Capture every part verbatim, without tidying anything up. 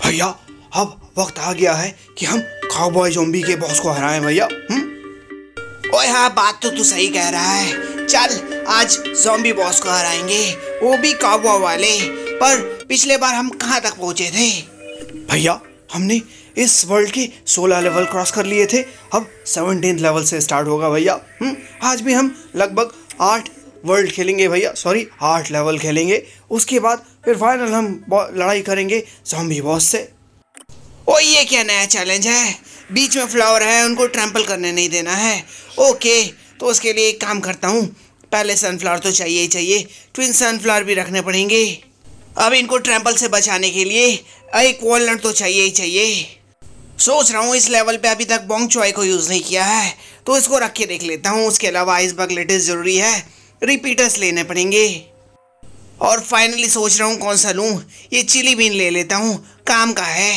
भैया अब वक्त आ गया है कि हम काउबॉय ज़ॉम्बी के बॉस को हराएं भैया। हम्म ओए हाँ, बात तो तू सही कह रहा है। चल आज ज़ॉम्बी बॉस को हराएंगे, वो भी काउबॉय वाले। पर पिछले बार हम कहाँ तक पहुँचे थे? भैया हमने इस वर्ल्ड के सोलह लेवल क्रॉस कर लिए थे, अब सेवनटीन्थ लेवल से स्टार्ट होगा भैया। हम्म आज भी हम लगभग आठ वर्ल्ड खेलेंगे भैया, सॉरी आठ लेवल खेलेंगे। उसके बाद फिर फाइनल हम लड़ाई करेंगे ज़ॉम्बी बॉस से। ओ ये क्या नया चैलेंज है? बीच में फ्लावर है, उनको ट्रैम्पल करने नहीं देना है। ओके, तो उसके लिए एक काम करता हूँ, पहले सनफ्लावर तो चाहिए ही चाहिए, ट्विन सनफ्लावर भी रखने पड़ेंगे। अब इनको ट्रैम्पल से बचाने के लिए एक वॉलनट तो चाहिए ही चाहिए। सोच रहा हूँ इस लेवल पे अभी तक बोंग चॉय को यूज़ नहीं किया है, तो इसको रख के देख लेता हूँ। उसके अलावा आइस बग लेटेस्ट ज़रूरी है, रिपीटर्स लेने पड़ेंगे। और फाइनली सोच रहा हूँ कौन सा लूँ, ये चिली बीन ले लेता हूँ, काम का है।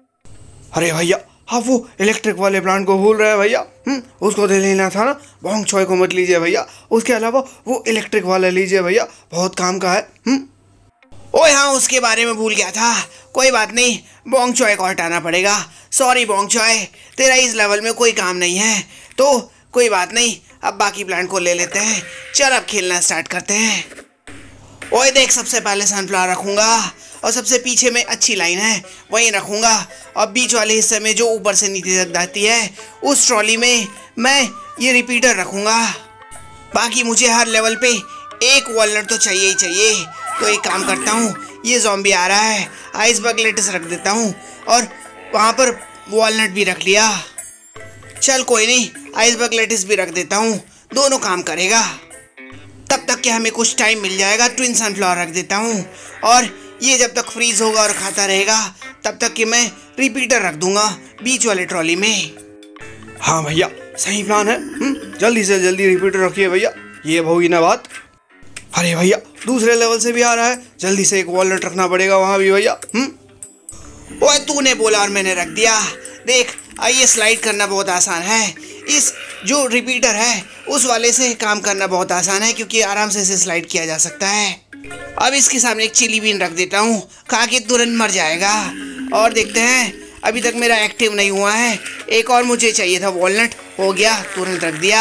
अरे भैया आप वो इलेक्ट्रिक वाले प्लांट को भूल रहे हैं भैया। हम्म उसको दे लेना था ना, बोंग चॉय को मत लीजिए भैया। उसके अलावा वो इलेक्ट्रिक वाला लीजिए भैया, बहुत काम का है। हम्म ओए हाँ, उसके बारे में भूल गया था। कोई बात नहीं, बोंग चॉय को हटाना पड़ेगा। सॉरी बोंग चॉय, तेरा इस लेवल में कोई काम नहीं है, तो कोई बात नहीं, अब बाकी प्लांट को ले लेते हैं। चल अब खेलना स्टार्ट करते हैं। ओए देख, सबसे पहले सनफ्लावर रखूँगा और सबसे पीछे में अच्छी लाइन है वहीं रखूँगा, और बीच वाले हिस्से में जो ऊपर से नीचे तक जाती है उस ट्रॉली में मैं ये रिपीटर रखूँगा। बाकी मुझे हर लेवल पे एक वॉलनट तो चाहिए ही चाहिए। तो एक काम करता हूँ, ये ज़ॉम्बी आ रहा है, आइस बग लेटेस्ट रख देता हूँ और वहाँ पर वॉलनट भी रख लिया। चल कोई नहीं, आइस बग लेटेस्ट भी रख देता हूँ, दोनों काम करेगा। तब तक कि हमें कुछ टाइम मिल जाएगा, ट्विन सनफ्लावर रख देता हूँ, और ये जब तक फ्रीज होगा और खाता रहेगा तब तक कि मैं रिपीटर रख दूंगा बीच वाले ट्रॉली में। हाँ भैया सही प्लान है। हम्म जल्दी से जल्दी रिपीटर रखिए भैया, ये होगी ना बात। अरे भैया दूसरे लेवल से भी आ रहा है, जल्दी से एक वॉलनट रखना पड़ेगा वहाँ भी भैया। हम्म ओए तूने बोला और मैंने रख दिया। देख, ये स्लाइड करना बहुत आसान है। इस जो रिपीटर है उस वाले से काम करना बहुत आसान है, क्योंकि आराम से इसे स्लाइड किया जा सकता है। अब इसके सामने एक चिली बीन रख देता हूँ, खा के तुरंत मर जाएगा। और देखते हैं, अभी तक मेरा एक्टिव नहीं हुआ है। एक और मुझे चाहिए था वॉलनट, हो गया, तुरंत रख दिया।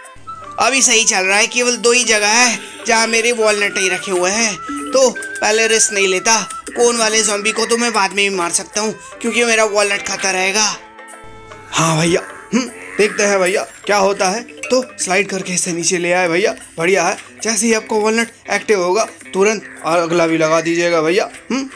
अभी सही चल रहा है, केवल दो ही जगह है जहाँ मेरे वॉलनट नहीं रखे हुए हैं, तो पहले रिस्क नहीं लेता। कोन वाले ज़ॉम्बी को तो मैं बाद में भी मार सकता हूँ, क्योंकि मेरा वॉलनट खाता रहेगा। हाँ भैया, हम्म देखते हैं भैया क्या होता है। तो स्लाइड करके इससे नीचे ले आए भैया, बढ़िया है। जैसे ही आपको वॉलनट एक्टिव होगा तुरंत अगला भी लगा दीजिएगा भैया। हम्म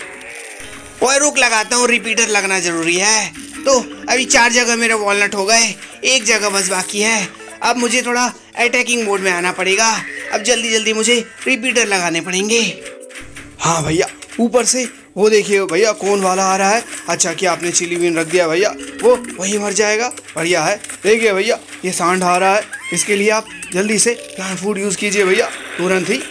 और रुक, लगाता हूँ, रिपीटर लगना ज़रूरी है। तो अभी चार जगह मेरे वॉलनट हो गए, एक जगह बस बाकी है। अब मुझे थोड़ा अटैकिंग मोड में आना पड़ेगा। अब जल्दी जल्दी मुझे रिपीटर लगाने पड़ेंगे। हाँ भैया, ऊपर से वो देखिए भैया कौन वाला आ रहा है। अच्छा कि आपने चिली बीन रख दिया भैया, वो वही मर जाएगा, बढ़िया है। देखिए भैया ये सांड आ रहा है, इसके लिए आप जल्दी से प्लांट फूड यूज़ कीजिए भैया, तुरंत ही।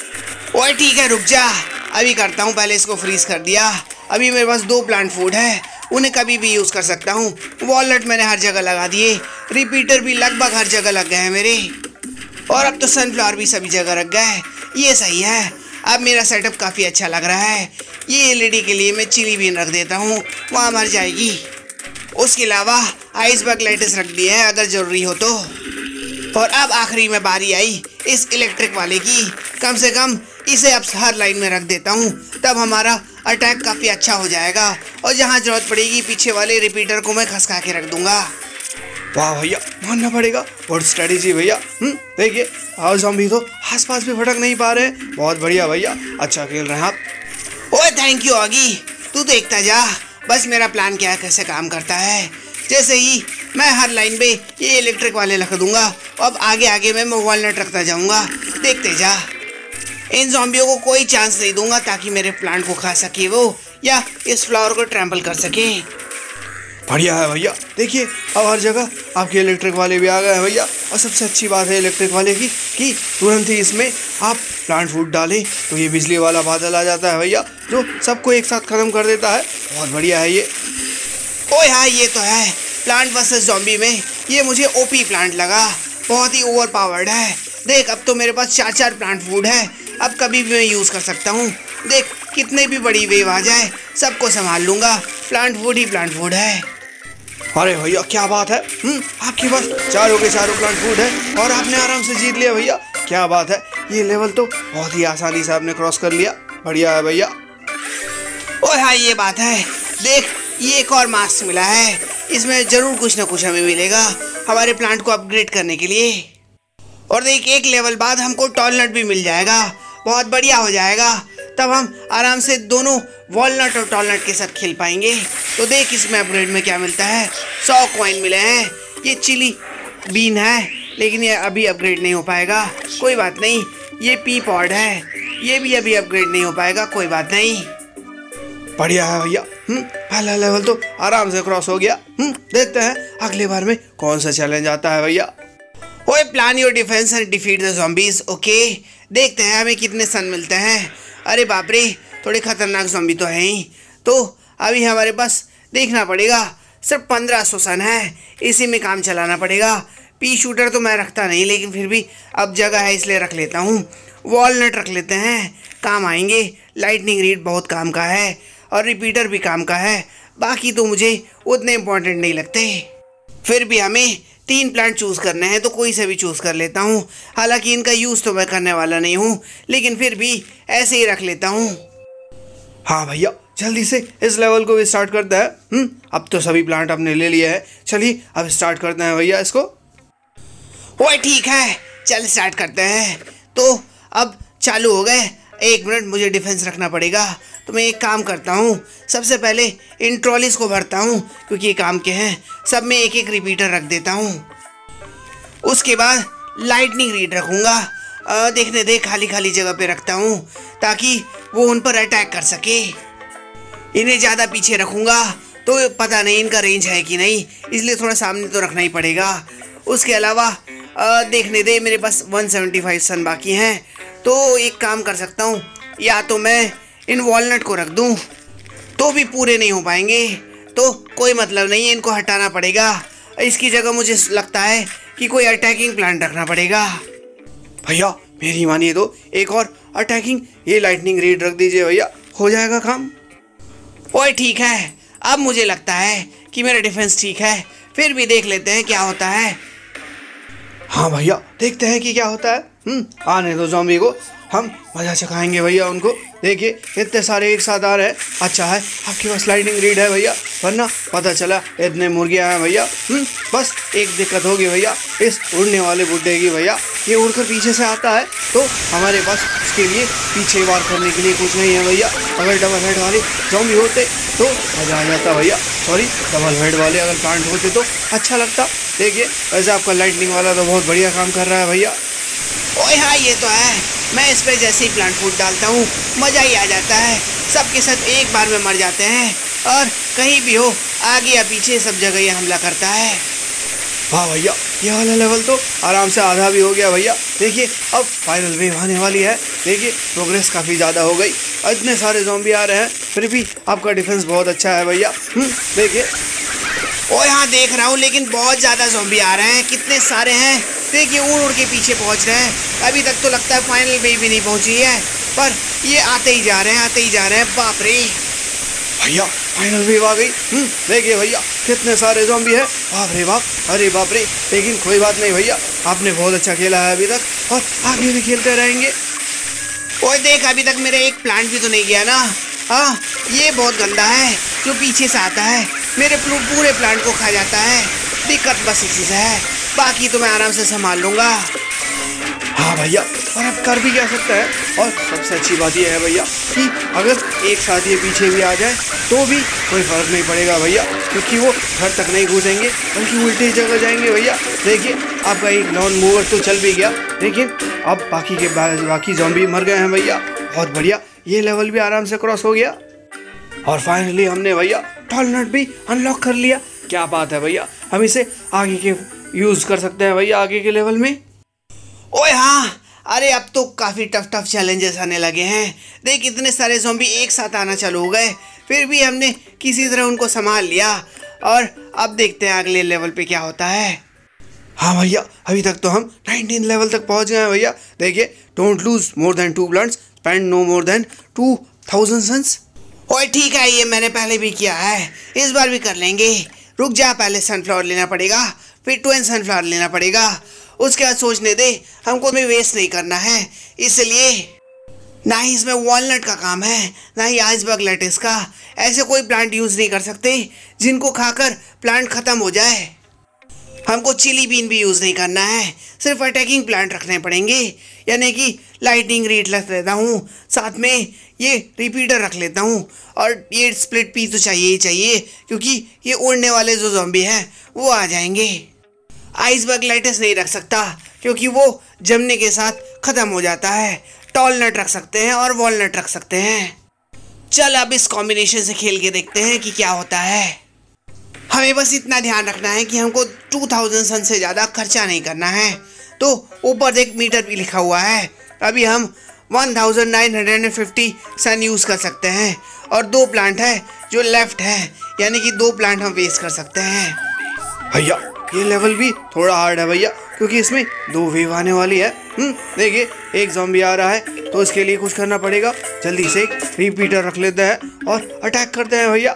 ओए ठीक है, रुक जा, अभी करता हूँ। पहले इसको फ्रीज कर दिया। अभी मेरे पास दो प्लांट फूड है, उन्हें कभी भी यूज़ कर सकता हूँ। वॉलनट मैंने हर जगह लगा दिए, रिपीटर भी लगभग हर जगह लग गए हैं मेरे, और अब तो सनफ्लावर भी सभी जगह रख गए। ये सही है, अब मेरा सेटअप काफ़ी अच्छा लग रहा है। ये एलईडी के लिए मैं चिली बीन रख देता हूँ, वहाँ मर जाएगी। उसके अलावा आइस बग लेटेस्ट रख दिए हैं अगर ज़रूरी हो तो। और अब आखिरी में बारी आई इस इलेक्ट्रिक वाले की। कम से कम इसे अब हर लाइन में रख देता हूँ, तब हमारा अटैक काफ़ी अच्छा हो जाएगा। और जहाँ ज़रूरत पड़ेगी पीछे वाले रिपीटर को मैं खसका के रख दूँगा। वाह भैया, मानना पड़ेगा, बहुत स्ट्रेटेजी भैया। हम्म देखिए और ज़ॉम्बी तो आसपास भी भटक नहीं पा रहे, बहुत बढ़िया भैया, अच्छा खेल रहे हैं आप। ओए थैंक यू ऑगी, तू देखता जा बस मेरा प्लान क्या कैसे काम करता है। जैसे ही मैं हर लाइन पे ये इलेक्ट्रिक वाले रख दूंगा, अब आगे आगे में मैं वॉलनट रखता जाऊंगा, देखते जा। इन ज़ॉम्बियों को कोई चांस नहीं दूंगा ताकि मेरे प्लांट को खा सके वो, या इस फ्लावर को ट्रैम्पल कर सके। बढ़िया है भैया, देखिए अब हर जगह आपके इलेक्ट्रिक वाले भी आ गए हैं भैया। और सबसे अच्छी बात है इलेक्ट्रिक वाले की कि तुरंत ही इसमें आप प्लांट फूड डालें तो ये बिजली वाला बादल आ जाता है भैया, जो सबको एक साथ ख़त्म कर देता है। बहुत बढ़िया है ये। ओए हाँ, ये तो है, प्लांट वर्सेस ज़ॉम्बी में ये मुझे ओपी प्लांट लगा, बहुत ही ओवर पावर्ड है। देख, अब तो मेरे पास चार चार प्लांट फूड है, अब कभी भी मैं यूज़ कर सकता हूँ। देख, कितने भी बड़ी वेव आ जाए सबको संभाल लूँगा, प्लांट फूड ही प्लांट फूड है। अरे भैया क्या बात है, हम्म आपके पास चारों के चारों प्लांट फूड है और आपने आराम से जीत लिया भैया। क्या बात है, ये लेवल तो बहुत ही आसानी से आपने क्रॉस कर लिया। बढ़िया है भैया। ओए हाँ ये बात है, देख ये एक और मास्क मिला है, इसमें जरूर कुछ ना कुछ हमें मिलेगा हमारे प्लांट को अपग्रेड करने के लिए। और देख एक लेवल बाद हमको टॉलनट भी मिल जाएगा, बहुत बढ़िया हो जाएगा। तब हम आराम से दोनों वॉलनट और टॉलनट के साथ खेल पाएंगे। तो देख इसमें अपग्रेड में क्या मिलता है, सौ कॉइन मिले हैं। ये चिली बीन है लेकिन ये अभी अपग्रेड नहीं हो पाएगा, कोई बात नहीं। ये पी पॉड है, ये भी अभी अपग्रेड नहीं हो पाएगा, कोई बात नहीं। बढ़िया है भैया, हम्म पहला लेवल तो आराम से क्रॉस हो गया। हम्म देखते हैं अगले बार में कौन सा चैलेंज आता है भैया। ओए plan your defense and defeat the zombies. Okay देखते हैं हमें कितने सन मिलते हैं। अरे बाप रे, थोड़े खतरनाक ज़ॉम्बी तो हैं ही। तो अभी हमारे पास देखना पड़ेगा, सिर्फ पंद्रह सौ सन है, इसी में काम चलाना पड़ेगा। पी शूटर तो मैं रखता नहीं, लेकिन फिर भी अब जगह है इसलिए रख लेता हूँ। वॉलनट रख लेते हैं, काम आएंगे। लाइटनिंग रीड बहुत काम का है और रिपीटर भी काम का है। बाकी तो मुझे उतने इम्पोर्टेंट नहीं लगते। फिर भी हमें तीन प्लांट चूज़ करने हैं, तो कोई से भी चूज़ कर लेता हूँ। हालांकि इनका यूज़ तो मैं करने वाला नहीं हूँ, लेकिन फिर भी ऐसे ही रख लेता हूँ। हाँ भैया जल्दी से इस लेवल को भी स्टार्ट करते हैं। हम्म अब तो सभी प्लांट आपने ले लिए हैं, चलिए अब स्टार्ट करते हैं भैया इसको। ओए ठीक है, चल स्टार्ट करते हैं। तो अब चालू हो गए। एक मिनट, मुझे डिफेंस रखना पड़ेगा। तो मैं एक काम करता हूँ, सबसे पहले इन ट्रॉलीज को भरता हूँ क्योंकि ये काम के हैं। सब में एक एक रिपीटर रख देता हूँ। उसके बाद लाइटनिंग रीड रखूँगा। देखने दे, खाली खाली जगह पे रखता हूँ ताकि वो उन पर अटैक कर सके। इन्हें ज़्यादा पीछे रखूँगा तो पता नहीं इनका रेंज है कि नहीं, इसलिए थोड़ा सामने तो रखना ही पड़ेगा। उसके अलावा देखने दे, मेरे पास एक सौ पचहत्तर सन बाकी हैं। तो एक काम कर सकता हूँ, या तो मैं इन वॉलनट को रख दूँ तो भी पूरे नहीं हो पाएंगे, तो कोई मतलब नहीं है, इनको हटाना पड़ेगा। इसकी जगह मुझे लगता है कि कोई अटैकिंग प्लांट रखना पड़ेगा। भैया मेरी मानिए तो एक और अटैकिंग ये लाइटनिंग रीड रख दीजिए भैया, हो जाएगा काम। ओए ठीक है, अब मुझे लगता है कि मेरा डिफेंस ठीक है, फिर भी देख लेते हैं क्या होता है। हाँ भैया देखते हैं कि क्या होता है। हम्म आने दो ज़ॉम्बी को, हम मजा चखाएंगे भैया उनको। देखिए इतने सारे एक साथ आ रहे हैं। अच्छा है आपके पास लाइटनिंग रीड है भैया, वरना पता चला इतने मुर्गियाँ हैं भैया। हम्म बस एक दिक्कत होगी भैया इस उड़ने वाले बुड्ढे की भैया, ये उड़कर पीछे से आता है तो हमारे पास इसके लिए पीछे वार करने के लिए कुछ नहीं है भैया। अगर डबल हेड वाले ज़ॉम्बी होते तो मज़ा आ जाता भैया। सॉरी, डबल हेड वाले अगर प्लांट होते तो अच्छा लगता। देखिए वैसे आपका लाइटनिंग वाला तो बहुत बढ़िया काम कर रहा है भैया। ओए हाँ ये तो है, मैं इस पर जैसे ही प्लांट फूड डालता हूँ मज़ा ही आ जाता है। सबके साथ एक बार में मर जाते हैं और कहीं भी हो, आगे या पीछे सब जगह ये हमला करता है। वाह भैया ये वाला लेवल तो आराम से आधा भी हो गया भैया। देखिए अब फाइनल वेव आने वाली है। देखिए प्रोग्रेस काफ़ी ज़्यादा हो गई, इतने सारे ज़ॉम्बी आ रहे हैं, फिर भी आपका डिफेंस बहुत अच्छा है भैया। हम्म देखिए। ओए हाँ देख रहा हूँ, लेकिन बहुत ज़्यादा ज़ॉम्बी आ रहे हैं, कितने सारे हैं। देखिए उड़ उड़ के पीछे पहुँच रहे हैं। अभी तक तो लगता है फाइनल वेव भी नहीं पहुँची है, पर ये आते ही जा रहे हैं, आते ही जा रहे हैं। बाप रे भैया फाइनल वेव आ गई। हम्म देखिए भैया कितने सारे ज़ॉम्बी हैं, बाप रे बाप, अरे बाप रे। लेकिन कोई बात नहीं भैया, आपने बहुत अच्छा खेला है अभी तक और आगे भी खेलते रहेंगे। ओए देख, अभी तक मेरे एक प्लांट भी तो नहीं गया ना। हाँ ये बहुत गंदा है, जो पीछे से आता है मेरे पूरे प्लांट को खा जाता है। दिक्कत बस इसी से है, बाकी तो मैं आराम से संभाल लूँगा। हाँ भैया, और अब कर भी क्या सकता है। और सबसे अच्छी बात यह है भैया कि अगर एक साथ ये पीछे भी आ जाए तो भी कोई फ़र्क नहीं पड़ेगा भैया, क्योंकि वो घर तक नहीं घुसेंगे बल्कि उल्टी जगह जाएंगे भैया। देखिए आपका एक नॉन मूवर तो चल भी गया, लेकिन अब बाकी के बाकी ज़ॉम्बी मर गए हैं भैया। बहुत बढ़िया, ये लेवल भी आराम से क्रॉस हो गया और फाइनली हमने भैया टॉलनट भी अनलॉक कर लिया। क्या बात है भैया, हम इसे आगे के यूज़ कर सकते हैं भैया आगे के लेवल में। ओए हाँ, अरे अब तो काफ़ी टफ टफ चैलेंजेस आने लगे हैं। देख इतने सारे ज़ॉम्बी एक साथ आना चालू हो गए, फिर भी हमने किसी तरह उनको संभाल लिया। और अब देखते हैं अगले लेवल पे क्या होता है। हाँ भैया, अभी तक तो हम नाइनटीन लेवल तक पहुंच गए हैं भैया। देखिए, don't lose more than two plants, spend no more than two thousand suns. ओए ठीक है, ये मैंने पहले भी किया है, इस बार भी कर लेंगे। रुक जा, पहले सनफ्लावर लेना पड़ेगा, फिर ट्विन सनफ्लावर लेना पड़ेगा, उसके बाद सोचने दे, हमको भी वेस्ट नहीं करना है। इसलिए ना ही इसमें वॉलनट का काम है, ना ही आइसबर्ग लेटिस का। ऐसे कोई प्लांट यूज़ नहीं कर सकते जिनको खाकर प्लांट ख़त्म हो जाए। हमको चिली बीन भी यूज़ नहीं करना है, सिर्फ अटैकिंग प्लांट रखने पड़ेंगे। यानी कि लाइटनिंग रीड रख लेता हूँ, साथ में ये रिपीटर रख लेता हूँ, और ये स्प्लिट पी तो चाहिए ही चाहिए, क्योंकि ये उड़ने वाले जो ज़ॉम्बी हैं वो आ जाएंगे। आइसबर्ग लेटिस नहीं रख सकता क्योंकि वो जमने के साथ ख़त्म हो जाता है। टॉल नट रख सकते हैं और वॉलनट रख सकते हैं। चल अब इस कॉम्बिनेशन से खेल के देखते हैं कि क्या होता है। हमें बस इतना ध्यान रखना है कि हमको टू थाउज़ेंड सन से ज़्यादा खर्चा नहीं करना है। तो ऊपर एक मीटर भी लिखा हुआ है, अभी हम one thousand nine hundred fifty sun use कर सकते हैं, और दो प्लांट है जो लेफ्ट है, यानी कि दो प्लांट हम वेस्ट कर सकते हैं। भैया ये लेवल भी थोड़ा हार्ड है भैया, क्योंकि इसमें दो वेव आने वाली है। हम्म देखिए, एक ज़ॉम्बी आ रहा है, तो इसके लिए कुछ करना पड़ेगा। जल्दी से एक रिपीटर रख लेते हैं और अटैक करते हैं भैया।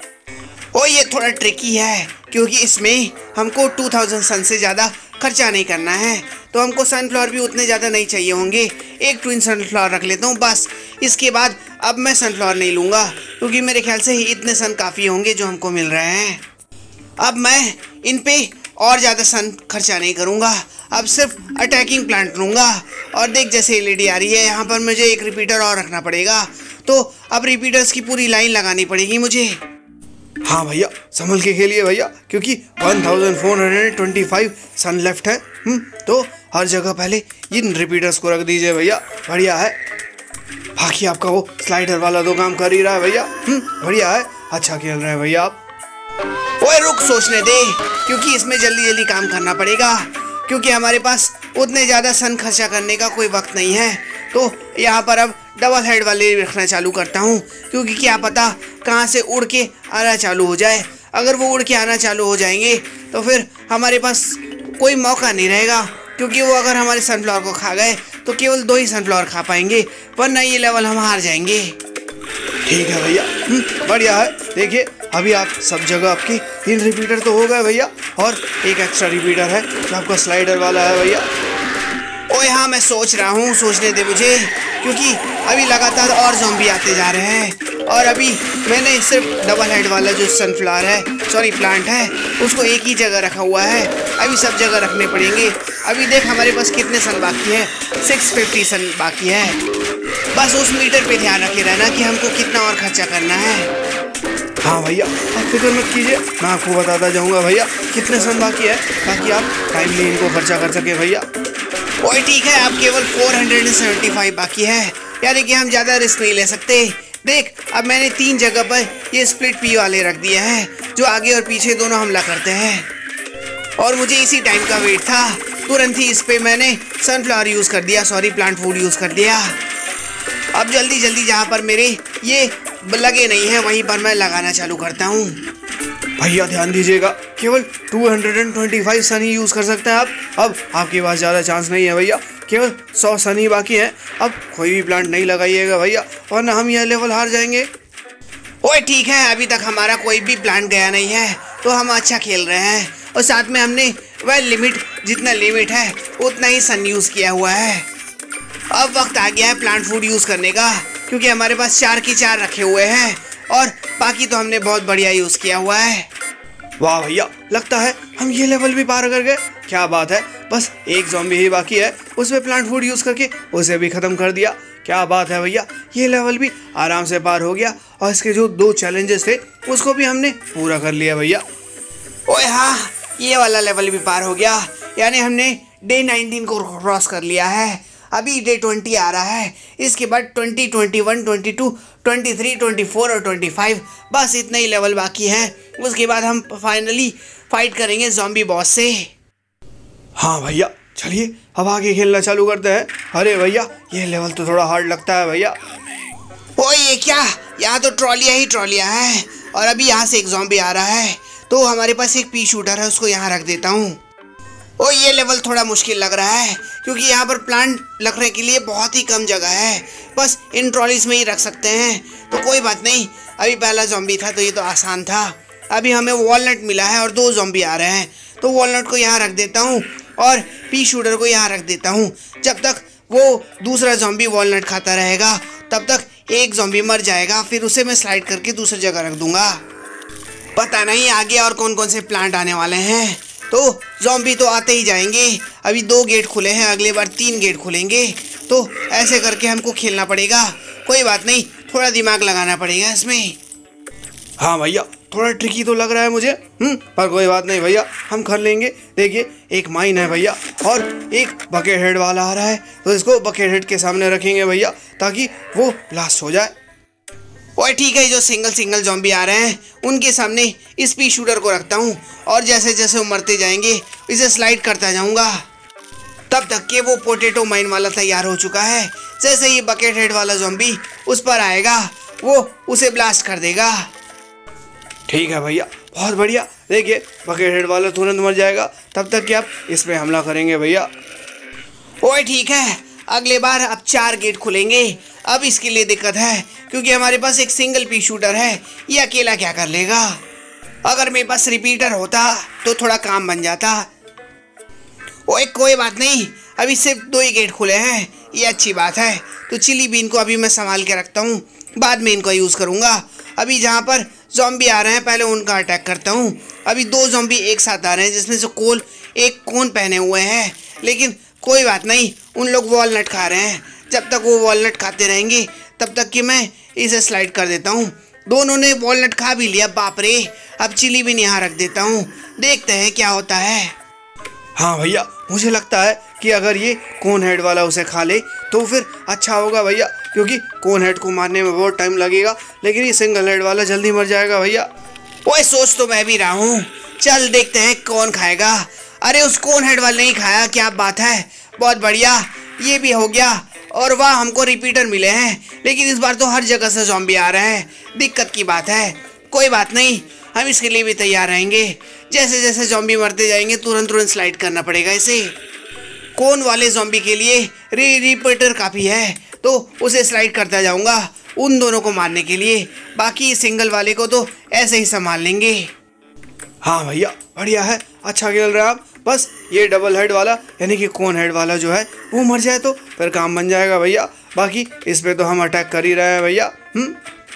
ओ ये थोड़ा ट्रिकी है, क्योंकि इसमें हमको टू थाउज़ेंड सन से ज़्यादा खर्चा नहीं करना है, तो हमको सनफ्लावर भी उतने ज़्यादा नहीं चाहिए होंगे। एक ट्विन सनफ्लावर रख लेता हूँ बस। इसके बाद अब मैं सनफ्लावर नहीं लूँगा, क्योंकि मेरे ख्याल से ही इतने सन काफ़ी होंगे जो हमको मिल रहे हैं। अब मैं इन पे और ज़्यादा सन खर्चा नहीं करूँगा, अब सिर्फ अटैकिंग प्लांट लूँगा। और देख, जैसे एलईडी आ रही है, यहाँ पर मुझे एक रिपीटर और रखना पड़ेगा, तो अब रिपीटर्स की पूरी लाइन लगानी पड़ेगी मुझे। हाँ भैया, संभल के खेलिए भैया, क्योंकि one thousand four hundred twenty five sun left है। हम्म तो हर जगह पहले इन रिपीटर्स को रख दीजिए भैया, बढ़िया है। बाकी आपका वो स्लाइडर वाला तो काम कर ही रहा है भैया। हम्म बढ़िया है, अच्छा खेल रहे हैं भैया आप। ओए रुक, सोचने दे, क्योंकि इसमें जल्दी जल्दी काम करना पड़ेगा, क्योंकि हमारे पास उतने ज़्यादा सन खर्चा करने का कोई वक्त नहीं है। तो यहाँ पर अब डबल हेड वाले रखना चालू करता हूँ, क्योंकि क्या पता कहाँ से उड़ के आना चालू हो जाए। अगर वो उड़ के आना चालू हो जाएंगे तो फिर हमारे पास कोई मौका नहीं रहेगा, क्योंकि वो अगर हमारे सनफ्लावर को खा गए तो केवल दो ही सनफ्लावर खा पाएंगे, वरना ये लेवल हम हार जाएंगे। ठीक है भैया, बढ़िया है। देखिए अभी आप सब जगह आपके तीन रिपीटर तो हो गए भैया, और एक एक्स्ट्रा रिपीटर है जो आपका स्लाइडर वाला है भैया। ओए हाँ, मैं सोच रहा हूँ, सोचने दे मुझे, क्योंकि अभी लगातार और ज़ॉम्बी आते जा रहे हैं, और अभी मैंने सिर्फ डबल हेड वाला जो सनफ्लावर है, सॉरी प्लांट है, उसको एक ही जगह रखा हुआ है। अभी सब जगह रखने पड़ेंगे। अभी देख हमारे पास कितने सन बाकी है, सिक्स फिफ्टी सन बाकी है। बस उस मीटर पे ध्यान रखे रहना कि हमको कितना और खर्चा करना है। हाँ भैया, आप फिक्र मत कीजिए, मैं आपको बताता जाऊँगा भैया कितने सन बाकी है, ताकि आप टाइमली इनको खर्चा कर सके भैया। ओए ठीक है, अब केवल फोर हंड्रेड सेवेंटी फाइव बाकी है, यानी कि हम ज़्यादा रिस्क नहीं ले सकते। देख, अब मैंने तीन जगह पर ये स्प्लिट पी वाले रख दिए हैं, जो आगे और पीछे दोनों हमला करते हैं, और मुझे इसी टाइम का वेट था। तुरंत ही इस पे मैंने सनफ्लावर यूज़ कर दिया, सॉरी प्लांट फूड यूज़ कर दिया। अब जल्दी जल्दी जहाँ पर मेरे ये लगे नहीं हैं वहीं पर मैं लगाना चालू करता हूँ। भैया ध्यान दीजिएगा, केवल two hundred twenty five sun ही यूज़ कर सकते हैं आप। अब आपके पास ज़्यादा चांस नहीं है भैया, केवल सौ सन ही बाकी हैं। अब कोई भी प्लांट नहीं लगाइएगा भैया, वरना हम यह लेवल हार जाएंगे। ओए ठीक है, अभी तक हमारा कोई भी प्लांट गया नहीं है, तो हम अच्छा खेल रहे हैं, और साथ में हमने वह लिमिट, जितना लिमिट है उतना ही सन यूज़ किया हुआ है। अब वक्त आ गया है प्लांट फूड यूज़ करने का, क्योंकि हमारे पास चार की चार रखे हुए हैं, और बाकी तो हमने बहुत बढ़िया यूज़ किया हुआ है। वाह भैया, लगता है हम ये लेवल भी पार कर गए। क्या बात है, बस एक ज़ॉम्बी ही बाकी है, उसमें प्लांट फूड यूज़ करके उसे भी ख़त्म कर दिया। क्या बात है भैया, ये लेवल भी आराम से पार हो गया, और इसके जो दो चैलेंजेस थे उसको भी हमने पूरा कर लिया भैया। ओए हाँ, ये वाला लेवल भी पार हो गया, यानी हमने डे नाइनटीन को क्रॉस कर लिया है। अभी डे ट्वेंटी आ रहा है, इसके बाद twenty, twenty one, twenty two, twenty three, twenty four और ट्वेंटी फाइव, बस इतने ही लेवल बाकी हैं। उसके बाद हम फाइनली फाइट करेंगे ज़ॉम्बी बॉस से। हाँ भैया, चलिए अब आगे खेलना चालू करते हैं। अरे भैया, ये लेवल तो थोड़ा हार्ड लगता है भैया। ओए ये क्या, यहाँ तो ट्रॉलियाँ ही ट्रॉलियाँ हैं, और अभी यहाँ से एक ज़ॉम्बी आ रहा है, तो हमारे पास एक पी शूटर है, उसको यहाँ रख देता हूँ। ओ ये लेवल थोड़ा मुश्किल लग रहा है क्योंकि यहाँ पर प्लांट रखने के लिए बहुत ही कम जगह है, बस इन ट्रॉलीज में ही रख सकते हैं। तो कोई बात नहीं, अभी पहला ज़ॉम्बी था तो ये तो आसान था। अभी हमें वॉलनट मिला है और दो ज़ॉम्बी आ रहे हैं, तो वॉलनट को यहाँ रख देता हूँ और पी शूटर को यहाँ रख देता हूँ। जब तक वो दूसरा ज़ॉम्बी वॉलनट खाता रहेगा तब तक एक ज़ॉम्बी मर जाएगा, फिर उसे मैं स्लाइड करके दूसरी जगह रख दूँगा। पता नहीं आगे और कौन कौन से प्लांट आने वाले हैं, तो ज़ॉम्बी तो आते ही जाएंगे। अभी दो गेट खुले हैं, अगले बार तीन गेट खुलेंगे, तो ऐसे करके हमको खेलना पड़ेगा। कोई बात नहीं, थोड़ा दिमाग लगाना पड़ेगा इसमें। हाँ भैया, थोड़ा ट्रिकी तो लग रहा है मुझे, हम्म पर कोई बात नहीं भैया, हम कर लेंगे। देखिए एक माइन है भैया और एक बकेट हेड वाला आ रहा है, तो इसको बकेट हेड के सामने रखेंगे भैया ताकि वो ब्लास्ट हो जाए। ओए ठीक है, जो सिंगल सिंगल ज़ॉम्बी आ रहे हैं उनके सामने इस पी शूटर को रखता हूँ और जैसे जैसे वो मरते जाएंगे इसे स्लाइड करता जाऊँगा तब तक कि वो पोटैटो माइन वाला तैयार हो चुका है। जैसे ही बकेट हेड वाला ज़ॉम्बी उस पर आएगा वो उसे ब्लास्ट कर देगा। ठीक है भैया, बहुत बढ़िया। देखिए बकेट हेड वाला तुरंत मर जाएगा, तब तक कि आप इस पर हमला करेंगे भैया। ओए ठीक है, अगले बार अब चार गेट खुलेंगे। अब इसके लिए दिक्कत है क्योंकि हमारे पास एक सिंगल पी शूटर है, ये अकेला क्या कर लेगा। अगर मेरे पास रिपीटर होता तो थोड़ा काम बन जाता। ओए कोई बात नहीं, अभी सिर्फ दो ही गेट खुले हैं, ये अच्छी बात है। तो चिली बीन को अभी मैं संभाल के रखता हूँ, बाद में इनको यूज़ करूँगा। अभी जहाँ पर ज़ॉम्बी आ रहे हैं पहले उनका अटैक करता हूँ। अभी दो ज़ॉम्बी एक साथ आ रहे हैं जिसमें से कोल एक कोन पहने हुए हैं, लेकिन कोई बात नहीं, उन लोग वॉलनट खा रहे हैं। जब तक वो वॉलनट खाते रहेंगे तब तक कि मैं इसे स्लाइड कर देता हूँ। दोनों ने वॉलनट खा भी लिया, बाप रे। अब चिली बीन यहाँ रख देता हूँ, देखते हैं क्या होता है। हाँ भैया, मुझे लगता है कि अगर ये कोन हेड वाला उसे खा ले तो फिर अच्छा होगा भैया, क्योंकि कोन हेड को मारने में बहुत टाइम लगेगा, लेकिन ये सिंगल हेड वाला जल्दी मर जाएगा भैया। ओए सोच तो मैं भी रहा हूँ, चल देखते हैं कौन खाएगा। अरे उस कोन हेड वाले ने खाया, क्या बात है, बहुत बढ़िया, ये भी हो गया। और वाह, हमको रिपीटर मिले हैं, लेकिन इस बार तो हर जगह से ज़ॉम्बी आ रहे हैं, दिक्कत की बात है। कोई बात नहीं, हम इसके लिए भी तैयार रहेंगे। जैसे जैसे ज़ॉम्बी मरते जाएंगे तुरंत तुरंत स्लाइड करना पड़ेगा इसे। कोन वाले ज़ॉम्बी के लिए री रिपीटर काफ़ी है, तो उसे स्लाइड करता जाऊंगा उन दोनों को मारने के लिए। बाकी सिंगल वाले को तो ऐसे ही संभाल लेंगे। हाँ भैया, बढ़िया है, अच्छा खेल रहे हैं आप। बस ये डबल हेड वाला यानी कि कोन हेड वाला जो है वो मर जाए तो फिर काम बन जाएगा भैया। बाकी इस पे तो हम अटैक कर ही रहे हैं भैया। हम्म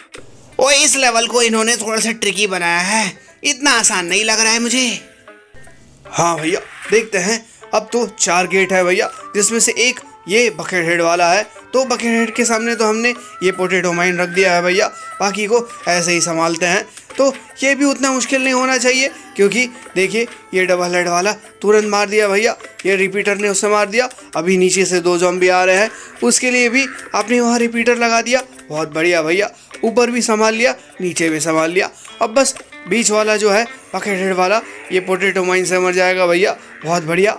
ओ इस लेवल को इन्होंने थोड़ा सा ट्रिकी बनाया है, इतना आसान नहीं लग रहा है मुझे। हाँ भैया, देखते हैं। अब तो चार गेट है भैया, जिसमें से एक ये बकेट हेड वाला है, तो बकेट हेड के सामने तो हमने ये पोटैटो माइन रख दिया है भैया। बाकी को ऐसे ही संभालते हैं, तो ये भी उतना मुश्किल नहीं होना चाहिए, क्योंकि देखिए ये डबल हेड वाला तुरंत मार दिया भैया, ये रिपीटर ने उससे मार दिया। अभी नीचे से दो ज़ॉम्बी आ रहे हैं, उसके लिए भी आपने वहाँ रिपीटर लगा दिया, बहुत बढ़िया भैया। ऊपर भी संभाल लिया, नीचे भी संभाल लिया। अब बस बीच वाला जो है बकेट हेड वाला, ये पोटैटो माइन से मर जाएगा भैया, बहुत बढ़िया।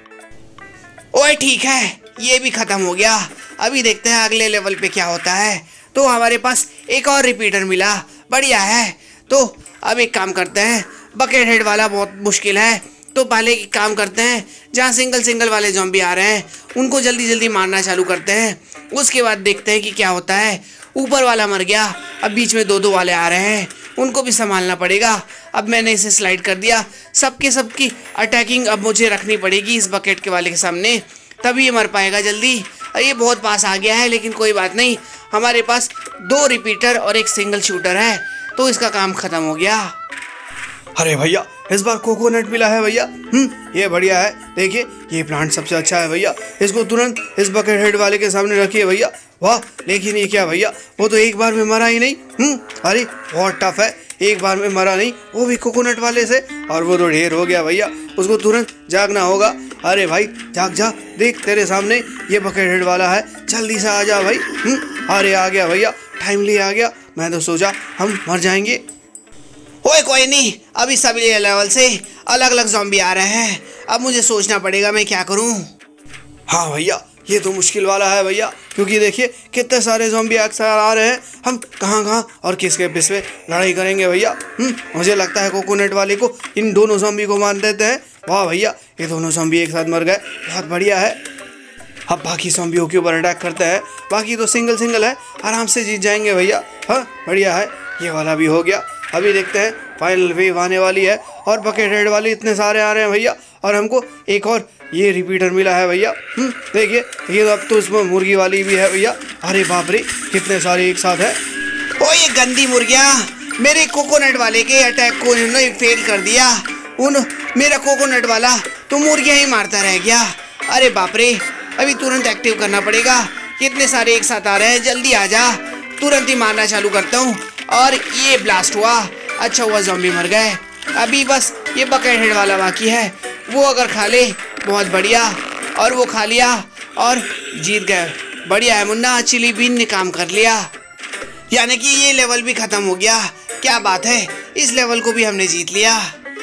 ओए ठीक है, ये भी ख़त्म हो गया। अभी देखते हैं अगले लेवल पे क्या होता है। तो हमारे पास एक और रिपीटर मिला, बढ़िया है। तो अब एक काम करते हैं, बकेट हेड वाला बहुत मुश्किल है, तो पहले एक काम करते हैं, जहाँ सिंगल सिंगल वाले ज़ॉम्बी आ रहे हैं उनको जल्दी जल्दी मारना चालू करते हैं। उसके बाद देखते हैं कि क्या होता है। ऊपर वाला मर गया, अब बीच में दो दो वाले आ रहे हैं, उनको भी संभालना पड़ेगा। अब मैंने इसे स्लाइड कर दिया। सबके सबकी अटैकिंग अब मुझे रखनी पड़ेगी इस बकेट के वाले के सामने, तभी ये मर पाएगा जल्दी। ये बहुत पास आ गया है, लेकिन कोई बात नहीं, हमारे पास दो रिपीटर और एक सिंगल शूटर है, तो इसका काम ख़त्म हो गया। अरे भैया, इस बार कोकोनट मिला है भैया। हम्म ये बढ़िया है। देखिए ये प्लांट सबसे अच्छा है भैया, इसको तुरंत इस बकेट हेड वाले के सामने रखिए भैया। वाह, लेकिन ये क्या भैया, वो तो एक बार में मरा ही नहीं। हम्म अरे बहुत टफ है, एक बार में मरा नहीं, वो भी कोकोनट वाले से, और वो तो ढेर हो गया भैया, उसको तुरंत जागना होगा। अरे भाई जाग जा, देख तेरे सामने ये बकेट हेड वाला है, जल्दी से आ जा भाई। हम्म अरे आ गया भैया, टाइमली आ गया, मैं तो सोचा हम मर जाएंगे। ओए कोई नहीं, अभी सभी लेवल से अलग अलग ज़ॉम्बी आ रहे हैं, अब मुझे सोचना पड़ेगा मैं क्या करूं। हाँ भैया, ये तो मुश्किल वाला है भैया, क्योंकि देखिए कितने सारे ज़ॉम्बी अक्सर आ रहे हैं, हम कहाँ कहाँ और किसके किस पे लड़ाई करेंगे भैया। हम्म मुझे लगता है कोकोनट वाले को इन दोनों ज़ॉम्बी को मार देते हैं। वाह भैया, ये दोनों ज़ॉम्बी एक साथ मर गए, बहुत बढ़िया है। अब बाकी ज़ॉम्बियों के ऊपर अटैक करते हैं, बाकी तो सिंगल सिंगल है, आराम से जीत जाएंगे भैया। हाँ बढ़िया है, ये वाला भी हो गया। अभी देखते हैं फाइनल वेव आने वाली है और बकेट हेड वाले इतने सारे आ रहे हैं भैया, और हमको एक और ये रिपीटर मिला है भैया। देखिए ये तो अब तो इसमें मुर्गी वाली भी है भैया। अरे बाप रे कितने सारे एक साथ है। ओ ये गंदी मुर्गियाँ मेरे कोकोनट वाले के अटैक को इन्होंने फेल कर दिया। उन मेरा कोकोनट वाला तो मुर्गियाँ ही मारता रह गया। अरे बाप रे, अभी तुरंत एक्टिव करना पड़ेगा। कितने सारे एक साथ आ रहे हैं, जल्दी आ जा। तुरंत ही मारना चालू करता हूँ। और ये ब्लास्ट हुआ, अच्छा हुआ ज़ॉम्बी मर गए। अभी बस ये बकेट हेड वाला बाकी है, वो अगर खा ले बहुत बढ़िया। और वो खा लिया और जीत गए। बढ़िया है मुन्ना, चिली बीन ने काम कर लिया। यानी कि ये लेवल भी ख़त्म हो गया। क्या बात है, इस लेवल को भी हमने जीत लिया।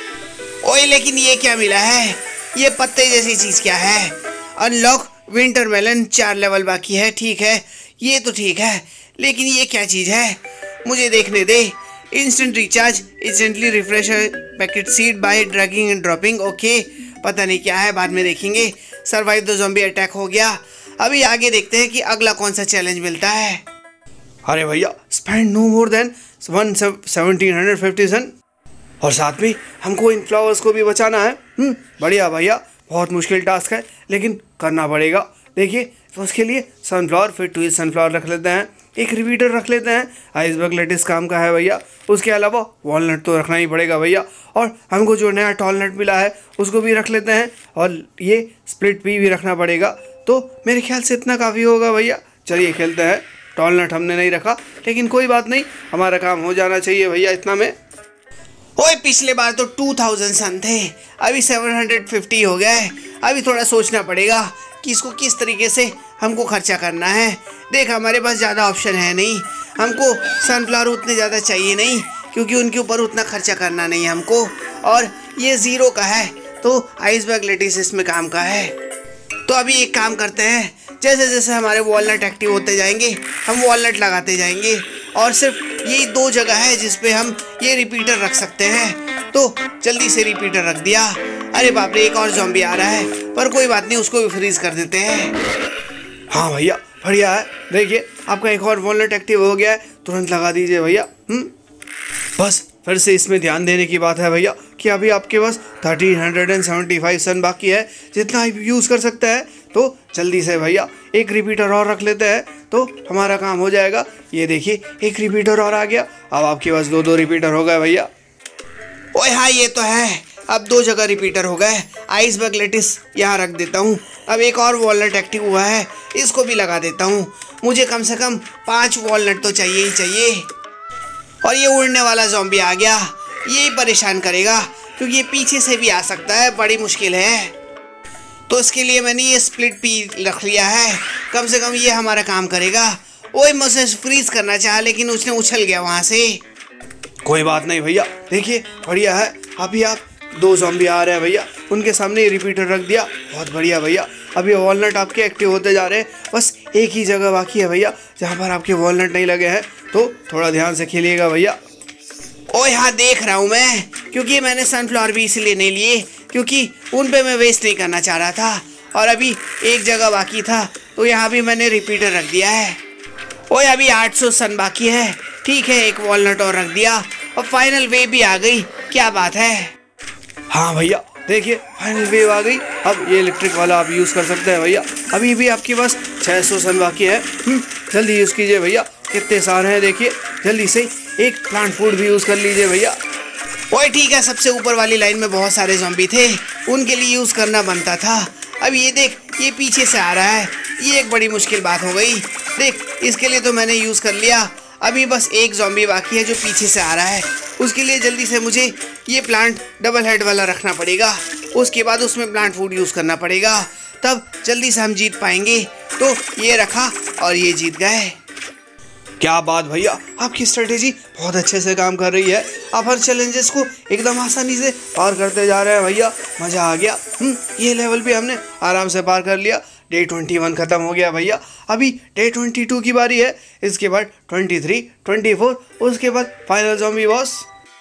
ओए लेकिन ये क्या मिला है, ये पत्ते जैसी चीज़ क्या है? अनलॉक विंटर मेलन, चार लेवल बाकी है। ठीक है ये तो ठीक है, लेकिन ये क्या चीज़ है मुझे देखने दे। Instant recharge, instantly refresh packet seed by dragging and dropping. Okay पता नहीं क्या है, बाद में देखेंगे। सर्वाइव द ज़ॉम्बी अटैक हो गया। अभी आगे देखते हैं कि अगला कौन सा चैलेंज मिलता है। अरे भैया spend no more than one seventeen hundred fifty sun, और साथ में हमको इन फ्लावर्स को भी बचाना है। हम्म बढ़िया भैया, बहुत मुश्किल टास्क है लेकिन करना पड़ेगा। देखिए तो उसके लिए सनफ्लावर, फिर ट्विस्ट सनफ्लावर रख लेते हैं, एक रिपीटर रख लेते हैं, आइसबर्ग लेटिस काम का है भैया। उसके अलावा वॉलनट तो रखना ही पड़ेगा भैया, और हमको जो नया टॉल नट मिला है उसको भी रख लेते हैं, और ये स्प्लिट पी भी रखना पड़ेगा। तो मेरे ख्याल से इतना काफ़ी होगा भैया। चलिए खेलते हैं। टॉल नट हमने नहीं रखा लेकिन कोई बात नहीं, हमारा काम हो जाना चाहिए भैया इतना में। ओए पिछले बार तो टू थाउजेंड सन थे, अभी सेवन हंड्रेड फिफ्टी हो गए। अभी थोड़ा सोचना पड़ेगा कि इसको किस तरीके से हमको खर्चा करना है। देख हमारे पास ज़्यादा ऑप्शन है नहीं, हमको सनफ्लावर उतने ज़्यादा चाहिए नहीं क्योंकि उनके ऊपर उतना खर्चा करना नहीं है हमको। और ये ज़ीरो का है तो आइसबर्ग लेटिस इसमें काम का है। तो अभी एक काम करते हैं, जैसे जैसे हमारे वॉलनट एक्टिव होते जाएंगे हम वॉलनट लगाते जाएंगे, और सिर्फ यही दो जगह है जिस पे हम ये रिपीटर रख सकते हैं। तो जल्दी से रिपीटर रख दिया। अरे बाप रे, एक और ज़ॉम्बी आ रहा है, पर कोई बात नहीं, उसको भी फ्रीज कर देते हैं। हाँ भैया बढ़िया है। देखिए आपका एक और वॉलनट एक्टिव हो गया है, तुरंत लगा दीजिए भैया। हम्म बस फिर से इसमें ध्यान देने की बात है भैया कि अभी आपके पास thirteen hundred seventy five sun बाकी है, जितना आप यूज़ कर सकते हैं। तो जल्दी से भैया एक रिपीटर और रख लेते हैं तो हमारा काम हो जाएगा। ये देखिए एक रिपीटर और आ गया, अब आपके पास दो दो रिपीटर हो गए भैया। ओए हाँ ये तो है, अब दो जगह रिपीटर हो गए। आइसबर्ग लेटिस यहाँ रख देता हूँ। अब एक और वॉलनट एक्टिव हुआ है, इसको भी लगा देता हूँ। मुझे कम से कम पाँच वॉलनट तो चाहिए ही चाहिए। और ये उड़ने वाला ज़ॉम्बी आ गया, ये ही परेशान करेगा क्योंकि ये पीछे से भी आ सकता है, बड़ी मुश्किल है। तो इसके लिए मैंने ये स्प्लिट पी रख लिया है, कम से कम ये हमारा काम करेगा। ओए मुझसे फ्रीज करना चाहा लेकिन उसने उछल गया वहाँ से। कोई बात नहीं भैया, देखिए बढ़िया है। अभी आप दो ज़ॉम्बी आ रहे हैं भैया, उनके सामने रिपीटर रख दिया, बहुत बढ़िया भैया। अभी वॉलनट आपके एक्टिव होते जा रहे हैं, बस एक ही जगह बाकी है भैया जहाँ पर आपके वॉलनट नहीं लगे हैं, तो थोड़ा ध्यान से खेलिएगा भैया। ओए हाँ देख रहा हूँ मैं, क्योंकि मैंने सनफ्लावर भी इसलिए नहीं लिए क्योंकि उन पे मैं वेस्ट नहीं करना चाह रहा था, और अभी एक जगह बाकी था तो यहाँ भी मैंने रिपीटर रख दिया है। ओए अभी आठ सौ सन बाकी है, ठीक है एक वॉलनट और रख दिया और फाइनल वेव भी आ गई। क्या बात है। हाँ भैया देखिए फाइनल वेव आ गई। अब ये इलेक्ट्रिक वाला आप यूज़ कर सकते हैं भैया। अभी भी आपके पास छः सौ सन बाकी है, जल्दी यूज़ कीजिए भैया। कितने सारे हैं देखिए, जल्दी से एक प्लांट फूड भी यूज़ कर लीजिए भैया। ओए ठीक है, सबसे ऊपर वाली लाइन में बहुत सारे ज़ॉम्बी थे, उनके लिए यूज़ करना बनता था। अब ये देख ये पीछे से आ रहा है, ये एक बड़ी मुश्किल बात हो गई। देख इसके लिए तो मैंने यूज़ कर लिया, अभी बस एक ज़ॉम्बी बाकी है जो पीछे से आ रहा है। उसके लिए जल्दी से मुझे ये प्लांट डबल हेड वाला रखना पड़ेगा, उसके बाद उसमें प्लांट फूड यूज़ करना पड़ेगा, तब जल्दी से हम जीत पाएंगे। तो ये रखा और ये जीत गए। क्या बात भैया, आपकी स्ट्रेटेजी बहुत अच्छे से काम कर रही है। आप हर चैलेंजेस को एकदम आसानी से पार करते जा रहे हैं भैया, मज़ा आ गया। हम्म ये लेवल भी हमने आराम से पार कर लिया। डे ट्वेंटी वन ख़त्म हो गया भैया, अभी डे ट्वेंटी टू की बारी है, इसके बाद ट्वेंटी थ्री, ट्वेंटी फोर, उसके बाद फाइनल ज़ॉम्बी बॉस।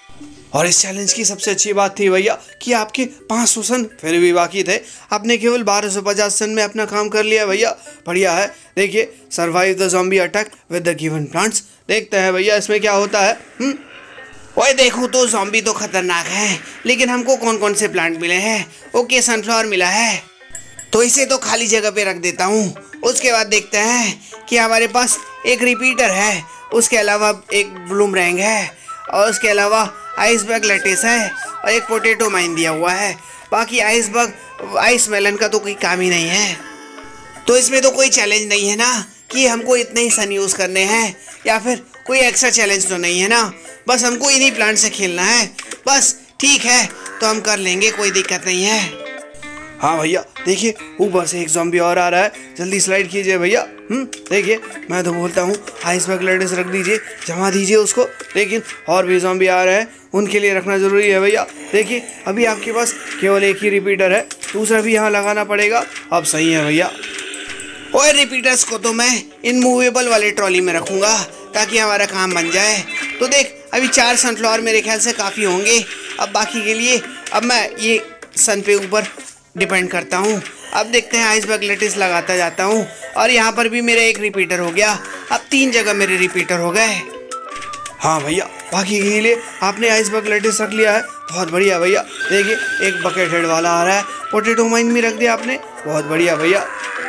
और इस चैलेंज की सबसे अच्छी बात थी भैया कि आपके पाँच सौ सन फिर भी बाकी थे, आपने केवल बारह सौ पचास सन में अपना काम कर लिया भैया। बढ़िया है। देखिए, survive the zombie attack with the given plants. देखते हैं भैया इसमें क्या होता है। हम्म ओए देखो तो ज़ॉम्बी तो खतरनाक है, लेकिन हमको कौन कौन से प्लांट मिले हैं? ओके, सनफ्लावर मिला है, तो इसे तो खाली जगह पे रख देता हूँ। उसके बाद देखते हैं कि हमारे पास एक रिपीटर है, उसके अलावा एक ब्लूमरैंग है, और उसके अलावा आइसबर्ग लेटेस है, और एक पोटैटो माइन दिया हुआ है। बाकी आइसबर्ग आइस मेलन का तो कोई काम ही नहीं है। तो इसमें तो कोई चैलेंज नहीं है ना कि हमको इतने ही सन यूज़ करने हैं, या फिर कोई एक्स्ट्रा चैलेंज तो नहीं है ना। बस हमको इन्हीं प्लांट से खेलना है। बस ठीक है, तो हम कर लेंगे, कोई दिक्कत नहीं है। हाँ भैया, देखिए ऊपर से एक ज़ॉम्बी और आ रहा है, जल्दी स्लाइड कीजिए भैया। हम्म देखिए, मैं तो बोलता हूँ आइसबर्ग लेटेस रख दीजिए, जमा दीजिए उसको। लेकिन और भी ज़ॉम्बी आ रहे हैं, उनके लिए रखना ज़रूरी है भैया। देखिए, अभी आपके पास केवल एक ही रिपीटर है, दूसरा भी यहाँ लगाना पड़ेगा। अब सही है भैया। और रिपीटर्स को तो मैं इन मूवेबल वाले ट्रॉली में रखूँगा ताकि हमारा काम बन जाए। तो देख, अभी चार सनफ्लावर मेरे ख्याल से काफ़ी होंगे। अब बाकी के लिए अब मैं ये सन पे ऊपर डिपेंड करता हूँ। अब देखते हैं, आइसबर्ग लेटेस लगाता जाता हूँ, और यहाँ पर भी मेरा एक रिपीटर हो गया। अब तीन जगह मेरे रिपीटर हो गए। हाँ भैया, बाकी के लिए आपने आइसबर्ग लेटेस रख लिया है, बहुत बढ़िया भैया। देखिए, एक बकेट हेड वाला आ रहा है, पोटैटो माइन भी रख दिया आपने, बहुत बढ़िया भैया।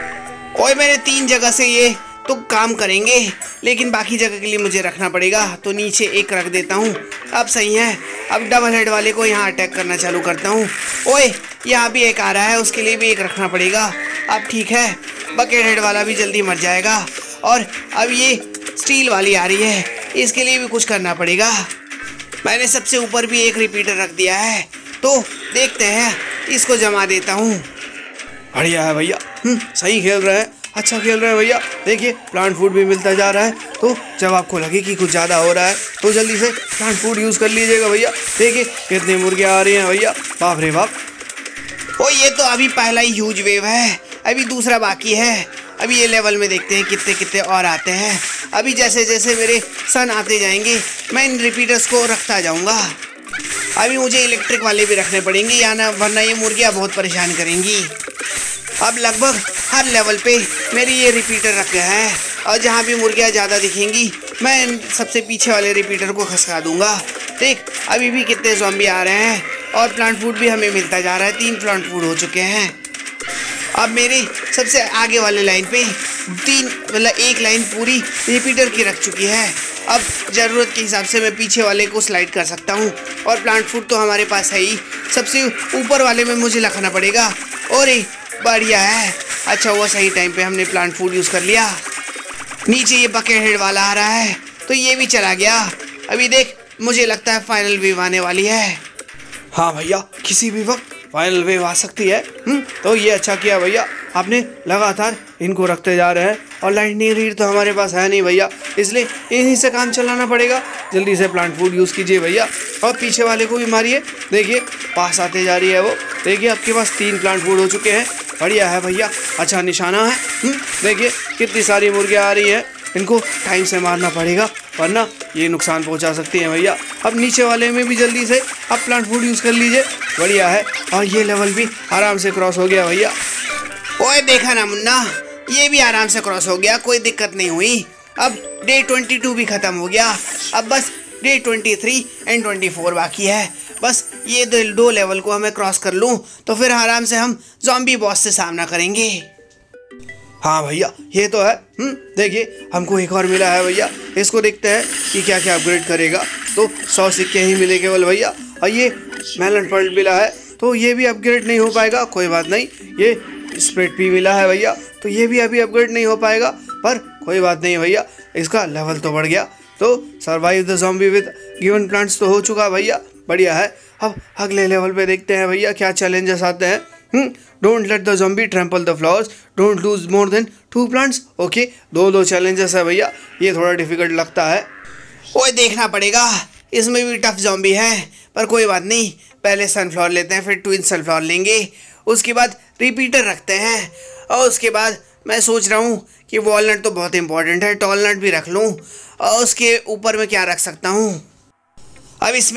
और मैंने तीन जगह से ये तो काम करेंगे, लेकिन बाकी जगह के लिए मुझे रखना पड़ेगा, तो नीचे एक रख देता हूँ। अब सही है। अब डबल हेड वाले को यहाँ अटैक करना चालू करता हूँ। ओए, यहाँ भी एक आ रहा है, उसके लिए भी एक रखना पड़ेगा। अब ठीक है, बकेट हेड वाला भी जल्दी मर जाएगा। और अब ये स्टील वाली आ रही है, इसके लिए भी कुछ करना पड़ेगा। मैंने सबसे ऊपर भी एक रिपीटर रख दिया है, तो देखते हैं, इसको जमा देता हूँ। बढ़िया है भैया। हम्म सही खेल रहे हैं, अच्छा खेल रहे हैं भैया। देखिए, प्लांट फूड भी मिलता जा रहा है, तो जब आपको लगे कि कुछ ज़्यादा हो रहा है तो जल्दी से प्लांट फूड यूज़ कर लीजिएगा भैया। देखिए, कितनी मुर्गियाँ आ रही हैं भैया, बाप रे बाप। ओ, ये तो अभी पहला ही ह्यूज वेव है, अभी दूसरा बाकी है। अभी ये लेवल में देखते हैं कितने कितने और आते हैं। अभी जैसे जैसे मेरे सन आते जाएंगे, मैं इन रिपीटर्स को रखता जाऊँगा। अभी मुझे इलेक्ट्रिक वाले भी रखने पड़ेंगे, या ना वरना ये मुर्गियाँ बहुत परेशान करेंगी। अब लगभग हर लेवल पे मेरी ये रिपीटर रख गया है, और जहाँ भी मुर्गियाँ ज़्यादा दिखेंगी, मैं सबसे पीछे वाले रिपीटर को खसका दूंगा। देख, अभी भी कितने ज़ॉम्बी आ रहे हैं, और प्लांट फूड भी हमें मिलता जा रहा है। तीन प्लांट फूड हो चुके हैं। अब मेरे सबसे आगे वाले लाइन पे तीन मतलब एक लाइन पूरी रिपीटर की रख चुकी है। अब ज़रूरत के हिसाब से मैं पीछे वाले को स्लाइड कर सकता हूँ, और प्लांट फूड तो हमारे पास है ही। सबसे ऊपर वाले में मुझे रखना पड़ेगा। और ये बढ़िया है, अच्छा हुआ सही टाइम पे हमने प्लांट फूड यूज़ कर लिया। नीचे ये बकेट हेड वाला आ रहा है, तो ये भी चला गया। अभी देख, मुझे लगता है फाइनल वेव आने वाली है। हाँ भैया, किसी भी वक्त फाइनल वेव आ सकती है। हम्म तो ये अच्छा किया भैया, आपने लगातार इनको रखते जा रहे हैं। और लाइटनिंग रीड तो हमारे पास है नहीं भैया, इसलिए इन्हीं से काम चलाना पड़ेगा। जल्दी से प्लांट फूड यूज़ कीजिए भैया, और पीछे वाले को भी मारिए। देखिए, पास आते जा रही है वो। देखिए, आपके पास तीन प्लांट फूड हो चुके हैं, बढ़िया है भैया, अच्छा निशाना है। हम्म देखिए, कितनी सारी मुर्गियाँ आ रही हैं, इनको टाइम से मारना पड़ेगा, वरना ये नुकसान पहुंचा सकती हैं भैया। अब नीचे वाले में भी जल्दी से आप प्लांट फूड यूज़ कर लीजिए, बढ़िया है। और ये लेवल भी आराम से क्रॉस हो गया भैया। ओए देखा ना मुन्ना, ये भी आराम से क्रॉस हो गया, कोई दिक्कत नहीं हुई। अब डे ट्वेंटी टू भी ख़त्म हो गया, अब बस day twenty three and twenty four बाकी है। बस ये दो, दो लेवल को हमें क्रॉस कर लूँ, तो फिर आराम से हम ज़ॉम्बी बॉस से सामना करेंगे। हाँ भैया, ये तो है। हम्म देखिए, हमको एक और मिला है भैया, इसको देखते हैं कि क्या क्या अपग्रेड करेगा। तो सौ सिक्के ही मिले केवल भैया। और ये मेलन पर्ल मिला है, तो ये भी अपग्रेड नहीं हो पाएगा, कोई बात नहीं। ये स्प्रेड भी मिला है भैया, तो ये भी अभी अपग्रेड नहीं हो पाएगा, पर कोई बात नहीं भैया, इसका लेवल तो बढ़ गया। तो survive the zombie with given plants तो हो चुका भैया, बढ़िया है। अब अगले लेवल पे देखते हैं भैया क्या चैलेंजेस आते हैं। Hmm don't let the zombie trample the flowers, don't lose more than two plants. Okay, दो दो चैलेंजेस है भैया, ये थोड़ा डिफिकल्ट लगता है। ओए देखना पड़ेगा, इसमें भी टफ ज़ॉम्बी है, पर कोई बात नहीं। पहले सनफ्लावर लेते हैं, फिर ट्विन सनफ्लावर लेंगे, उसके बाद रिपीटर रखते हैं, और उसके बाद मैं सोच रहा हूँ कि वॉलनट तो बहुत इंपॉर्टेंट है, टॉलनट भी रख लूँ। और उसके ऊपर मैं क्या रख सकता हूँ, अब इसमें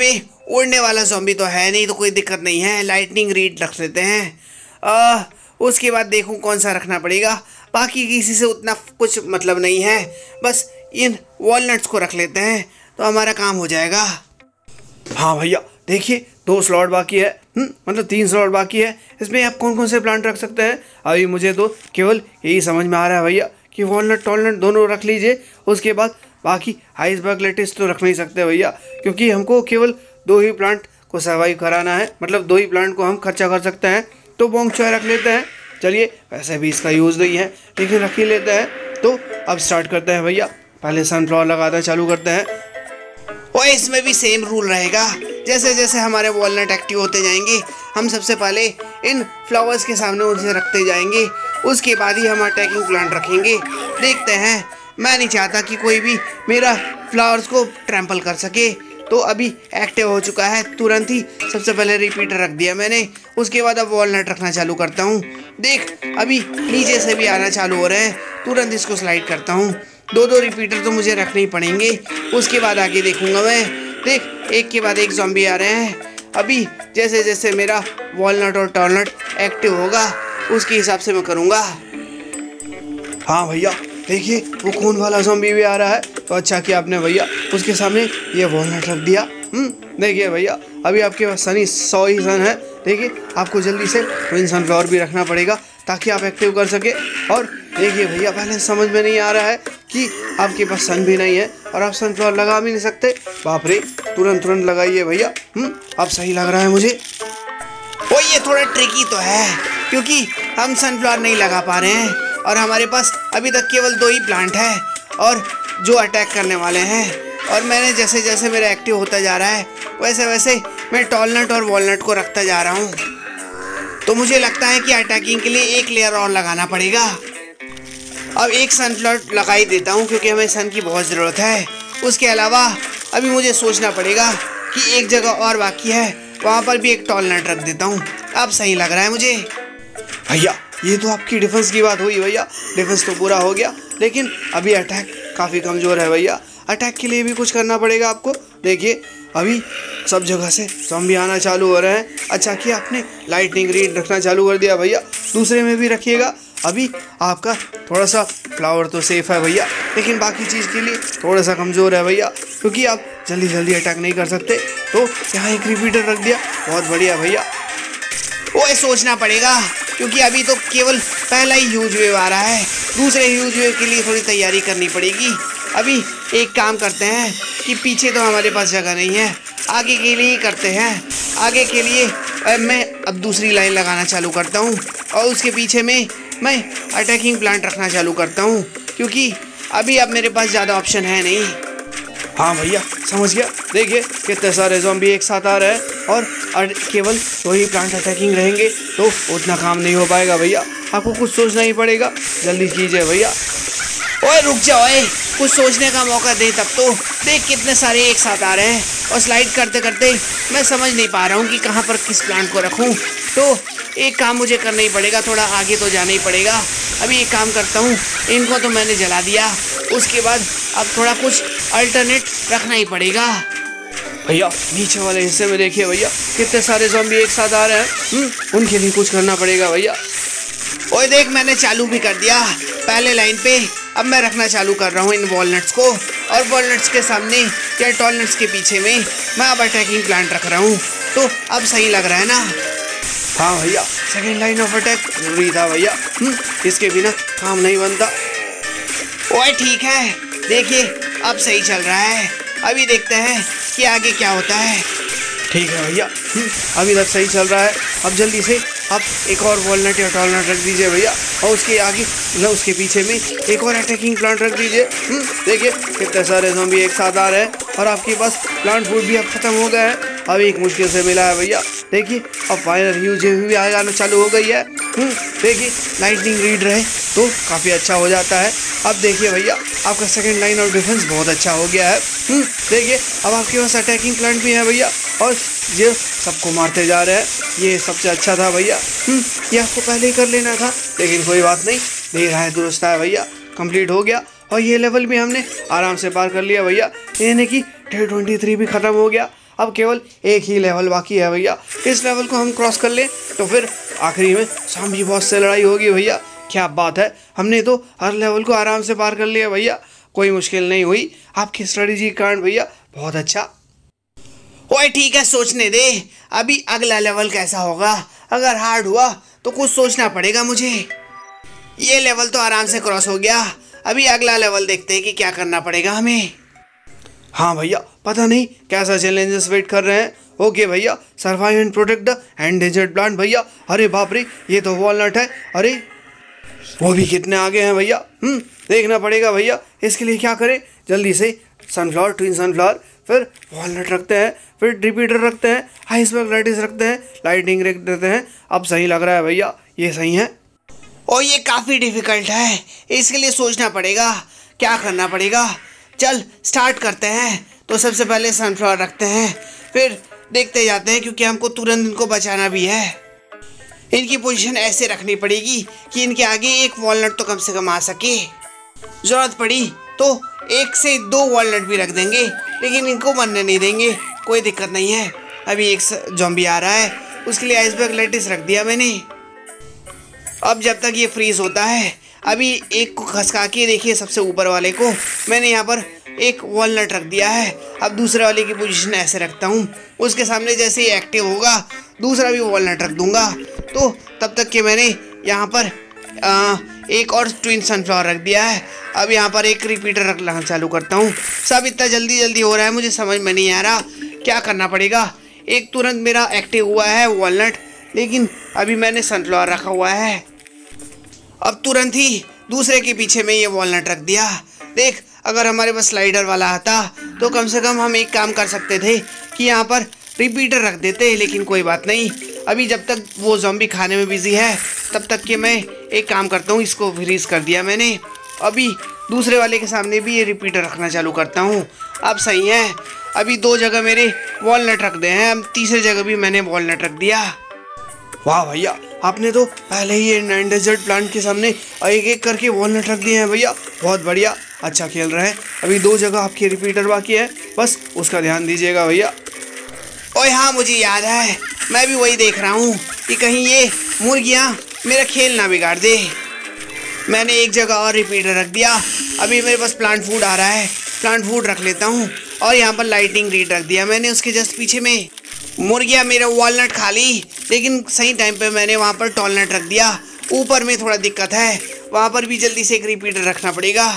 उड़ने वाला ज़ॉम्बी तो है नहीं, तो कोई दिक्कत नहीं है, लाइटनिंग रीड रख लेते हैं। आ, उसके बाद देखूं कौन सा रखना पड़ेगा, बाकी किसी से उतना कुछ मतलब नहीं है, बस इन वॉलनट्स को रख लेते हैं तो हमारा काम हो जाएगा। हाँ भैया देखिए, दो स्लॉट बाकी है, हुँ? मतलब तीन स्लॉट बाकी है। इसमें आप कौन कौन से प्लांट रख सकते हैं? अभी मुझे तो केवल यही समझ में आ रहा है भैया कि वॉलनट टॉलनट दोनों रख लीजिए। उसके बाद बाकी आइसबर्ग लेटिस तो रख नहीं सकते भैया, क्योंकि हमको केवल दो ही प्लांट को सर्वाइव कराना है, मतलब दो ही प्लांट को हम खर्चा कर सकते हैं। तो बोंग चॉय रख लेते हैं। चलिए, वैसे भी इसका यूज़ नहीं है, लेकिन रख ही लेते हैं। तो अब स्टार्ट करते हैं भैया, पहले सनफ्लावर लगाना चालू करते हैं। और इसमें भी सेम रूल रहेगा, जैसे जैसे हमारे वॉलनट एक्टिव होते जाएंगे हम सबसे पहले इन फ्लावर्स के सामने उसे रखते जाएंगे, उसके बाद ही हम अटैकिंग प्लांट रखेंगे। देखते हैं, मैं नहीं चाहता कि कोई भी मेरा फ्लावर्स को ट्रैम्पल कर सके। तो अभी एक्टिव हो चुका है, तुरंत ही सबसे पहले रिपीटर रख दिया मैंने, उसके बाद अब वॉलनट रखना चालू करता हूँ। देख, अभी नीचे से भी आना चालू हो रहे हैं, तुरंत इसको स्लाइड करता हूँ। दो दो रिपीटर तो मुझे रखने ही पड़ेंगे, उसके बाद आगे देखूंगा मैं। देख, एक के बाद एक ज़ॉम्बी आ रहे हैं। अभी जैसे जैसे मेरा वॉलनट और टॉलनट एक्टिव होगा उसके हिसाब से मैं करूँगा। हाँ भैया देखिए, वो खून वाला ज़ॉम्बी भी आ रहा है, तो अच्छा किया आपने भैया उसके सामने ये वॉलनट रख दिया। हम्म देखिए भैया, अभी आपके पास सनी सौ ही सन है। देखिए, आपको जल्दी से ट्विन सनफ्लावर भी रखना पड़ेगा ताकि आप एक्टिव कर सके। और देखिए भैया, पहले समझ में नहीं आ रहा है कि आपके पास सन भी नहीं है और आप सनफ्लावर लगा भी नहीं सकते। बाप रे, तुरंत तुरंत लगाइए भैया। हम्म अब सही लग रहा है मुझे। वो ये थोड़ा ट्रिकी तो है, क्योंकि हम सनफ्लावर नहीं लगा पा रहे हैं और हमारे पास अभी तक केवल दो ही प्लांट है और जो अटैक करने वाले हैं। और मैंने जैसे जैसे मेरा एक्टिव होता जा रहा है वैसे वैसे मैं टॉलनट और वॉलनट को रखता जा रहा हूँ। तो मुझे लगता है कि अटैकिंग के लिए एक लेयर और लगाना पड़ेगा। अब एक सनफ्लावर लगा ही देता हूँ, क्योंकि हमें सन की बहुत ज़रूरत है। उसके अलावा अभी मुझे सोचना पड़ेगा कि एक जगह और बाकी है, वहाँ पर भी एक टॉलनट रख देता हूँ। अब सही लग रहा है मुझे। भैया ये तो आपकी डिफेंस की बात हुई भैया, डिफेंस तो पूरा हो गया, लेकिन अभी अटैक काफ़ी कमज़ोर है भैया। अटैक के लिए भी कुछ करना पड़ेगा आपको। देखिए, अभी सब जगह से ज़ॉम्बी आना चालू हो रहे हैं। अच्छा किया आपने लाइटनिंग रीड रखना चालू कर दिया भैया, दूसरे में भी रखिएगा। अभी आपका थोड़ा सा फ्लावर तो सेफ़ है भैया, लेकिन बाकी चीज़ के लिए थोड़ा सा कमज़ोर है भैया, क्योंकि आप जल्दी जल्दी अटैक नहीं कर सकते। तो यहाँ एक रिपीटर रख दिया, बहुत बढ़िया भैया। वो सोचना पड़ेगा, क्योंकि अभी तो केवल पहला ही ह्यूज वेव आ रहा है, दूसरे ह्यूज वेव के लिए थोड़ी तैयारी करनी पड़ेगी। अभी एक काम करते हैं कि पीछे तो हमारे पास जगह नहीं है, आगे के लिए ही करते हैं। आगे के लिए मैं अब दूसरी लाइन लगाना चालू करता हूँ और उसके पीछे में मैं अटैकिंग प्लांट रखना चालू करता हूँ, क्योंकि अभी अब मेरे पास ज़्यादा ऑप्शन है नहीं। हाँ भैया समझ गया। देखिए कितने सारे ज़ॉम्बी एक साथ आ रहे हैं और केवल दो ही प्लांट अटैकिंग रहेंगे तो उतना काम नहीं हो पाएगा भैया, आपको कुछ सोचना ही पड़ेगा। जल्दी कीजिए भैया। ओए रुक जाओ, ओए कुछ सोचने का मौका दे तब तो। देख कितने सारे एक साथ आ रहे हैं और स्लाइड करते करते मैं समझ नहीं पा रहा हूँ कि कहाँ पर किस प्लांट को रखूँ। तो एक काम मुझे करना ही पड़ेगा, थोड़ा आगे तो जाना ही पड़ेगा। अभी एक काम करता हूँ, इनको तो मैंने जला दिया, उसके बाद अब थोड़ा कुछ अल्टरनेट रखना ही पड़ेगा। भैया नीचे वाले हिस्से में देखिए भैया, कितने सारे ज़ॉम्बी एक साथ आ रहे हैं, उनके लिए कुछ करना पड़ेगा भैया। ओए देख, मैंने चालू भी कर दिया पहले लाइन पे। अब मैं रखना चालू कर रहा हूँ इन वॉलनट्स को, और वॉलनट्स के सामने या टॉलनट्स के पीछे में मैं अब अटैकिंग प्लांट रख रहा हूँ। तो अब सही लग रहा है ना? हाँ भैया, सेकेंड लाइन ऑफ अटैक जरूरी था भैया, इसके बिना काम नहीं बनता। ओए ठीक है, देखिए अब सही चल रहा है। अभी देखते हैं कि आगे क्या होता है। ठीक है भैया, अभी तक सही चल रहा है। अब जल्दी से आप एक और वॉलनट या टॉलनट रख दीजिए भैया, और उसके आगे मतलब उसके पीछे में एक और अटैकिंग प्लांट रख दीजिए। देखिए कितने सारे ज़ॉम्बी एक साथ आ रहे हैं और आपके पास प्लांट फूड भी अब खत्म हो गया है। अब एक मुश्किल से मिला है भैया। देखिए अब फाइनल ह्यूज भी आना चालू हो गई है। देखिए लाइटनिंग रीड रहे तो काफ़ी अच्छा हो जाता है। अब देखिए भैया, आपका सेकंड लाइन ऑफ डिफेंस बहुत अच्छा हो गया है। देखिए अब आपके पास अटैकिंग प्लांट भी है भैया, और ये सबको मारते जा रहे हैं। ये सबसे अच्छा था भैया, ये आपको पहले ही कर लेना था, लेकिन कोई बात नहीं, दे रहा है दुरुस्त है भैया। कंप्लीट हो गया और ये लेवल भी हमने आराम से पार कर लिया भैया, यानी कि डे ट्वेंटी थ्री भी ख़त्म हो गया। अब केवल एक ही लेवल बाकी है भैया। इस लेवल को हम क्रॉस कर लें तो फिर आखिरी में ज़ॉम्बी बॉस से लड़ाई होगी भैया। क्या बात है, हमने तो हर लेवल को आराम से पार कर लिया भैया, कोई मुश्किल नहीं हुई। आपकी स्ट्रेटेजी के कारण भैया बहुत अच्छा। ओए ठीक है, सोचने दे, अभी अगला लेवल कैसा होगा। अगर हार्ड हुआ तो कुछ सोचना पड़ेगा मुझे। ये लेवल तो आराम से क्रॉस हो गया, अभी अगला लेवल देखते हैं कि क्या करना पड़ेगा हमें। हाँ भैया, पता नहीं कैसा चैलेंजेस वेट कर रहे हैं। ओके भैया, survive and protect the endangered plant भैया। अरे बाप रे, ये तो वॉलनट है। अरे वो भी कितने आगे हैं भैया। हम्म देखना पड़ेगा भैया। इसके लिए क्या करें, जल्दी से सनफ्लावर, ट्विन सनफ्लावर, फिर वॉलनट रखते हैं, फिर रिपीटर रखते हैं, आइसबर्ग लाइटिस रखते हैं, लाइटिंग रख देते हैं। अब सही लग रहा है भैया, ये सही है। और ये काफ़ी डिफ़िकल्ट है, इसके लिए सोचना पड़ेगा क्या करना पड़ेगा। चल स्टार्ट करते हैं। तो सबसे पहले सनफ्लावर रखते हैं, फिर देखते जाते हैं क्योंकि हमको तुरंत इनको बचाना भी है। इनकी पोजीशन ऐसे रखनी पड़ेगी कि इनके आगे एक वॉलनट तो कम से कम आ सके। ज़रूरत पड़ी तो एक से दो वॉलनट भी रख देंगे, लेकिन इनको मरने नहीं देंगे, कोई दिक्कत नहीं है। अभी एक ज़ॉम्बी आ रहा है, उसके लिए आइसबर्ग लाइटिस रख दिया मैंने। अब जब तक ये फ्रीज होता है, अभी एक को खसका के देखिए, सबसे ऊपर वाले को मैंने यहाँ पर एक वॉलनट रख दिया है। अब दूसरे वाले की पोजीशन ऐसे रखता हूँ, उसके सामने जैसे ही एक्टिव होगा दूसरा भी वॉलनट रख दूंगा। तो तब तक के मैंने यहाँ पर आ, एक और ट्विन सनफ्लावर रख दिया है। अब यहाँ पर एक रिपीटर रखना चालू करता हूँ। सब इतना जल्दी जल्दी हो रहा है, मुझे समझ में नहीं आ रहा क्या करना पड़ेगा। एक तुरंत मेरा एक्टिव हुआ है वॉलनट, लेकिन अभी मैंने सनफ्लावर रखा हुआ है। अब तुरंत ही दूसरे के पीछे में ये वॉलनट रख दिया। देख, अगर हमारे पास स्लाइडर वाला आता तो कम से कम हम एक काम कर सकते थे कि यहाँ पर रिपीटर रख देते, लेकिन कोई बात नहीं। अभी जब तक वो ज़ॉम्बी खाने में बिजी है तब तक के मैं एक काम करता हूँ, इसको फ्रीज कर दिया मैंने। अभी दूसरे वाले के सामने भी ये रिपीटर रखना चालू करता हूँ। अब सही है, अभी दो जगह मेरे वॉलनट रख दे हैं, अब तीसरी जगह भी मैंने वॉलनट रख दिया। वाह भैया, आपने तो पहले ही एंडेंजर्ड प्लांट के सामने एक एक करके वॉलनट रख दिए हैं भैया, बहुत बढ़िया, अच्छा खेल रहे हैं। अभी दो जगह आपकी रिपीटर बाकी है, बस उसका ध्यान दीजिएगा भैया। ओए हाँ, मुझे याद है, मैं भी वही देख रहा हूँ कि कहीं ये मुर्गियाँ मेरा खेल ना बिगाड़ दे। मैंने एक जगह और रिपीटर रख दिया। अभी मेरे पास प्लांट फूड आ रहा है, प्लांट फूड रख लेता हूँ। और यहाँ पर लाइटिंग रीड रख दिया मैंने उसके जस्ट पीछे में। मुर्गियाँ मेरा वॉलनट खा ली, लेकिन सही टाइम पे मैंने वहाँ पर टॉलनट रख दिया। ऊपर में थोड़ा दिक्कत है, वहाँ पर भी जल्दी से एक रिपीटर रखना पड़ेगा।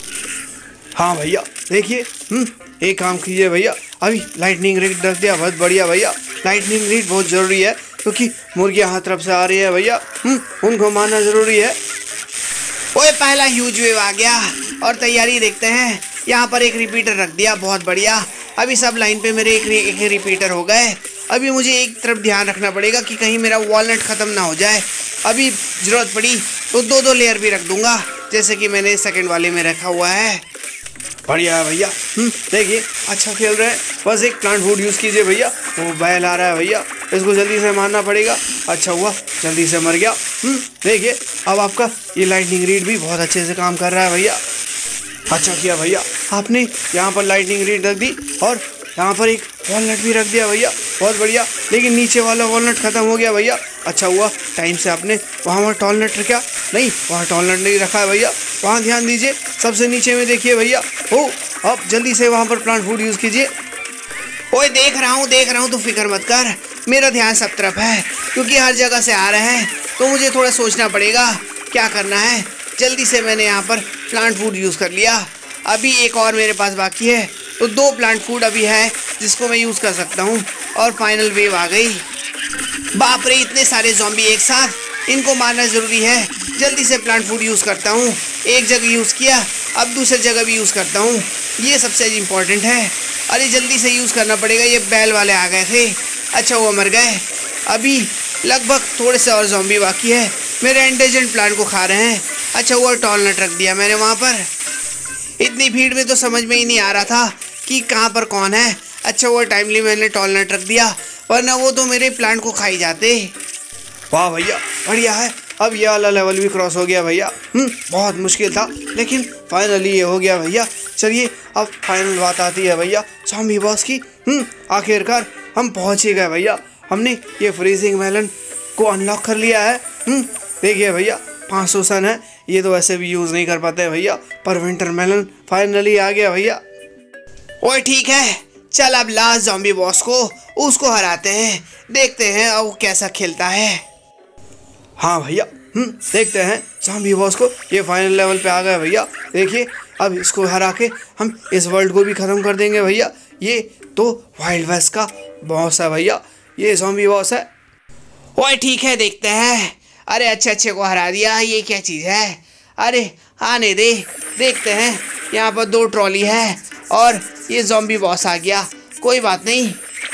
हाँ भैया, देखिए, हम्म एक काम कीजिए भैया, अभी लाइटनिंग रीड रख दिया, बहुत बढ़िया भैया। लाइटनिंग रीड बहुत ज़रूरी है क्योंकि मुर्गियाँ हर तरफ से आ रही है भैया, हम्म उनको मारना ज़रूरी है। ओए पहला ह्यूज वेव आ गया और तैयारी देखते हैं। यहाँ पर एक रिपीटर रख दिया, बहुत बढ़िया। अभी सब लाइन पे मेरे एक, एक रिपीटर हो गए। अभी मुझे एक तरफ ध्यान रखना पड़ेगा कि कहीं मेरा वॉलनट ख़त्म ना हो जाए। अभी ज़रूरत पड़ी तो दो दो लेयर भी रख दूंगा, जैसे कि मैंने सेकंड वाले में रखा हुआ है। बढ़िया है भैया, हम्म देखिए अच्छा खेल रहे हैं। बस एक प्लांट फूड यूज़ कीजिए भैया, वो बैल आ रहा है भैया, इसको जल्दी से मारना पड़ेगा। अच्छा हुआ जल्दी से मर गया। हम्म देखिए, अब आपका ये लाइटनिंग रीड भी बहुत अच्छे से काम कर रहा है भैया। अच्छा किया भैया, आपने यहाँ पर लाइटनिंग रीड रख दी और यहाँ पर एक वॉलनट भी रख दिया भैया, बहुत बढ़िया। लेकिन नीचे वाला वॉलनट ख़त्म हो गया भैया। अच्छा हुआ टाइम से आपने वहाँ पर टॉलनट रखा, नहीं वहाँ टॉलनट नहीं रखा है भैया, वहाँ ध्यान दीजिए, सबसे नीचे में देखिए भैया। हो, अब जल्दी से वहाँ पर प्लांट फूड यूज़ कीजिए। ओए देख रहा हूँ देख रहा हूँ, तो फिक्र मत कर, मेरा ध्यान सब तरफ है क्योंकि हर जगह से आ रहे हैं, तो मुझे थोड़ा सोचना पड़ेगा क्या करना है। जल्दी से मैंने यहाँ पर प्लांट फूड यूज़ कर लिया। अभी एक और मेरे पास बाकी है, तो दो प्लांट फूड अभी है जिसको मैं यूज़ कर सकता हूँ। और फाइनल वेव आ गई। बाप रे, इतने सारे ज़ॉम्बी एक साथ, इनको मारना ज़रूरी है। जल्दी से प्लांट फूड यूज़ करता हूँ। एक जगह यूज़ किया, अब दूसरी जगह भी यूज़ करता हूँ, ये सबसे इम्पोर्टेंट है। अरे जल्दी से यूज़ करना पड़ेगा, ये बैल वाले आ गए थे। अच्छा वो मर गए। अभी लगभग थोड़े से और ज़ॉम्बी बाकी है, मेरे एंडेंजर्ड प्लांट को खा रहे हैं। अच्छा वो टॉलनट रख दिया मैंने वहाँ पर। इतनी भीड़ में तो समझ में ही नहीं आ रहा था कि कहाँ पर कौन है। अच्छा वो टाइमली मैंने टॉलनट रख दिया, वरना वो तो मेरे प्लांट को खाई जाते। वाह भैया, बढ़िया है। अब ये वाला लेवल भी क्रॉस हो गया भैया। हम्म बहुत मुश्किल था, लेकिन फाइनली ये हो गया भैया। चलिए अब फाइनल बात आती है भैया ज़ॉम्बी बॉस की। हम्म आखिरकार हम पहुंच ही गए भैया। हमने ये फ्रीजिंग मेलन को अनलॉक कर लिया है। हम्म देखिए भैया, पाँच सौ सन है, ये तो वैसे भी यूज़ नहीं कर पाते भैया, पर विंटर मेलन फाइनली आ गया भैया। ओए ठीक है, चल अब लास्ट ज़ॉम्बी बॉस को उसको हराते हैं, देखते हैं अब वो कैसा खेलता है। हाँ भैया, हम्म देखते हैं ज़ॉम्बी बॉस को। ये फाइनल लेवल पे आ गया भैया। देखिए अब इसको हरा के हम इस वर्ल्ड को भी ख़त्म कर देंगे भैया। ये तो वाइल्ड वेस्ट का बॉस है भैया, ये ज़ॉम्बी बॉस है। ओए ठीक है, देखते हैं। अरे अच्छे अच्छे को हरा दिया, ये क्या चीज़ है? अरे आने दे, देखते हैं। यहाँ पर दो ट्रॉली है और ये ज़ॉम्बी बॉस आ गया, कोई बात नहीं।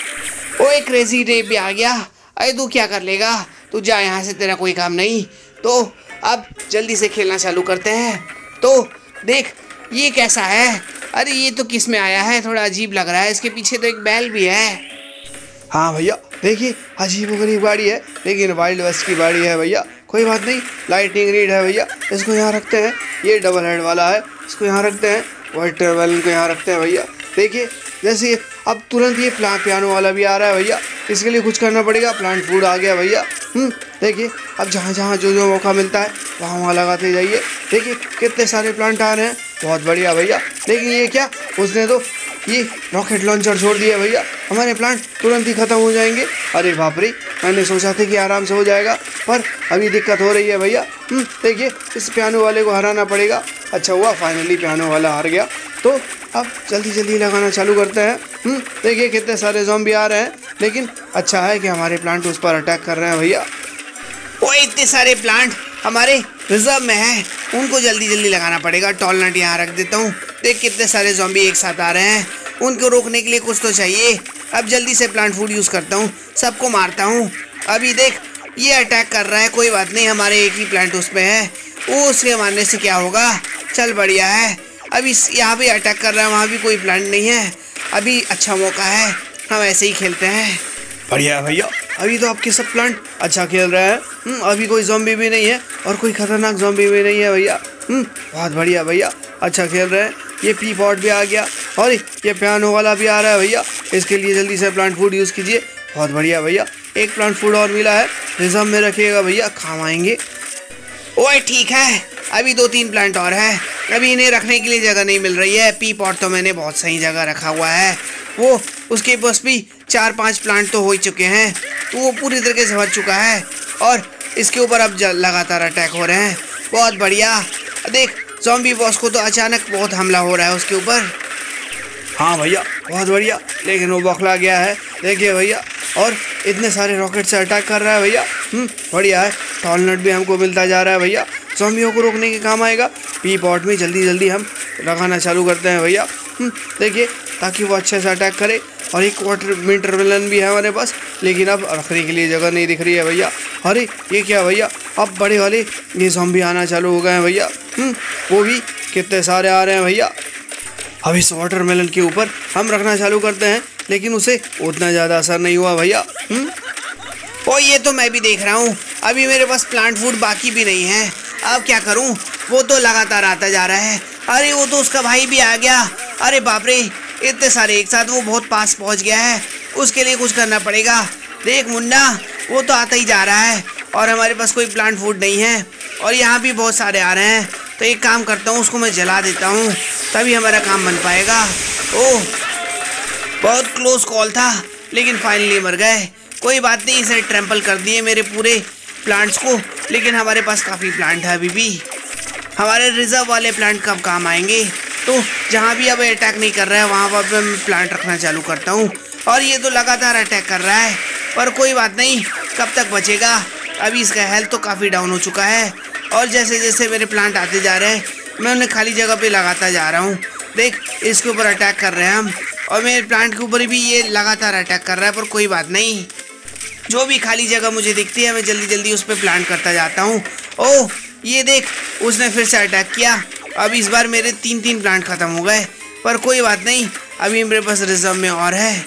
ओए क्रेजी रेप भी आ गया। अरे तू क्या कर लेगा, तू जा यहाँ से, तेरा कोई काम नहीं। तो अब जल्दी से खेलना चालू करते हैं। तो देख ये कैसा है? अरे ये तो किस में आया है, थोड़ा अजीब लग रहा है, इसके पीछे तो एक बैल भी है। हाँ भैया देखिए, अजीब गरीब गाड़ी है, लेकिन वाइल्ड वेस्ट की गाड़ी है भैया। कोई बात नहीं, लाइटिंग रीड है भैया, इसको यहाँ रखते हैं। ये डबल हेड वाला है, इसको यहाँ रखते हैं। वाइट ट्रेवल को यहाँ रखते हैं भैया। देखिए जैसे अब तुरंत ये प्लान पियानो वाला भी आ रहा है भैया, इसके लिए कुछ करना पड़ेगा। प्लांट फूड आ गया भैया। हम्म देखिए अब जहाँ जहाँ जो जो मौका मिलता है वहाँ वहाँ लगाते जाइए। देखिए कितने सारे प्लांट आ रहे हैं, बहुत बढ़िया भैया। लेकिन ये क्या, उसने तो ये रॉकेट लॉन्चर छोड़ दिया भैया, हमारे प्लांट तुरंत ही ख़त्म हो जाएंगे। अरे बाप रे, मैंने सोचा था कि आराम से हो जाएगा, पर अभी दिक्कत हो रही है भैया। हम्म देखिए इस पियानो वाले को हराना पड़ेगा। अच्छा हुआ फाइनली पियानो वाला हार गया। तो अब जल्दी जल्दी लगाना चालू करते हैं। हम्म देखिए कितने सारे ज़ॉम्बी आ रहे हैं, लेकिन अच्छा है कि हमारे प्लांट उस पर अटैक कर रहे हैं भैया। ओए इतने सारे प्लांट हमारे रिजर्व में हैं, उनको जल्दी जल्दी लगाना पड़ेगा। टॉल नट यहाँ रख देता हूँ। देख कितने सारे ज़ॉम्बी एक साथ आ रहे हैं, उनको रोकने के लिए कुछ तो चाहिए। अब जल्दी से प्लांट फूड यूज़ करता हूँ, सबको मारता हूँ। अभी देख ये अटैक कर रहा है, कोई बात नहीं, हमारे एक ही प्लांट उस पर है, वो उसके मारने से क्या होगा। चल बढ़िया है। अभी यहाँ भी अटैक कर रहा है, वहाँ भी कोई प्लांट नहीं है। अभी अच्छा मौका है, हम ऐसे ही खेलते हैं। बढ़िया भैया, अभी तो आपके सब प्लांट अच्छा खेल रहे हैं। अभी कोई ज़ॉम्बी भी नहीं है और कोई खतरनाक ज़ॉम्बी भी नहीं है भैया। बहुत बढ़िया भैया, अच्छा खेल रहे हैं। ये पी पॉट भी आ गया और ये पियानो वाला भी आ रहा है भैया, इसके लिए जल्दी से प्लांट फूड यूज़ कीजिए। बहुत बढ़िया भैया, एक प्लांट फूड और मिला है, रिजर्व में रखिएगा भैया, काम आएंगे। ओए ठीक है, अभी दो तीन प्लांट और है, अभी इन्हें रखने के लिए जगह नहीं मिल रही है। पी पॉट तो मैंने बहुत सही जगह रखा हुआ है, वो उसके पास भी चार पांच प्लांट तो हो ही चुके हैं, तो वो पूरी तरीके से भर चुका है और इसके ऊपर अब लगातार अटैक हो रहे हैं। बहुत बढ़िया। देख ज़ॉम्बी बॉस को तो अचानक बहुत हमला हो रहा है उसके ऊपर। हाँ भैया बहुत बढ़िया, लेकिन वो बौखला गया है, देखिए भैया, और इतने सारे रॉकेट से अटैक कर रहा है भैया। हम्म बढ़िया है, टॉल नट भी हमको मिलता जा रहा है भैया, ज़ॉम्बियों को रोकने के काम आएगा। पी पॉट में जल्दी जल्दी हम लगाना चालू करते हैं भैया। हम्म देखिए ताकि वो अच्छे से अटैक करे। और एक वाटर विंटर मेलन भी है हमारे पास, लेकिन अब रखने के लिए जगह नहीं दिख रही है भैया। अरे ये क्या भैया, अब बड़े वाले ये ज़ॉम्बी आना चालू हो गए हैं भैया। हम्म वो भी कितने सारे आ रहे हैं भैया। अब इस वाटर मेलन के ऊपर हम रखना चालू करते हैं, लेकिन उसे उतना ज़्यादा असर नहीं हुआ भैया। हम्म ओ ये तो मैं भी देख रहा हूँ, अभी मेरे पास प्लांट फूड बाकी भी नहीं है, अब क्या करूँ, वो तो लगातार आता जा रहा है। अरे वो तो उसका भाई भी आ गया। अरे बाप रे, इतने सारे एक साथ, वो बहुत पास पहुँच गया है, उसके लिए कुछ करना पड़ेगा। देख मुन्ना, वो तो आता ही जा रहा है और हमारे पास कोई प्लांट फूड नहीं है, और यहाँ भी बहुत सारे आ रहे हैं। तो एक काम करता हूँ, उसको मैं जला देता हूँ, तभी हमारा काम बन पाएगा। ओह बहुत क्लोज कॉल था, लेकिन फाइनली मर गए। कोई बात नहीं, इसे ट्रैम्पल कर दिए मेरे पूरे प्लांट्स को, लेकिन हमारे पास काफ़ी प्लांट है अभी भी। हमारे रिजर्व वाले प्लांट कब काम आएंगे। तो जहाँ भी अब अटैक नहीं कर रहा है वहाँ पर मैं प्लांट रखना चालू करता हूँ। और ये तो लगातार अटैक कर रहा है, पर कोई बात नहीं, कब तक बचेगा। अभी इसका हेल्थ तो काफ़ी डाउन हो चुका है, और जैसे जैसे मेरे प्लांट आते जा रहे हैं मैं उन्हें खाली जगह पे लगाता जा रहा हूँ। देख इसके ऊपर अटैक कर रहे हैं हम, और मेरे प्लांट के ऊपर भी ये लगातार अटैक कर रहा है, पर कोई बात नहीं, जो भी खाली जगह मुझे दिखती है मैं जल्दी जल्दी उस पर प्लांट करता जाता हूँ। ओह ये देख, उसने फिर से अटैक किया। अब इस बार मेरे तीन तीन प्लांट ख़त्म हो गए, पर कोई बात नहीं, अभी मेरे पास रिजर्व में और है।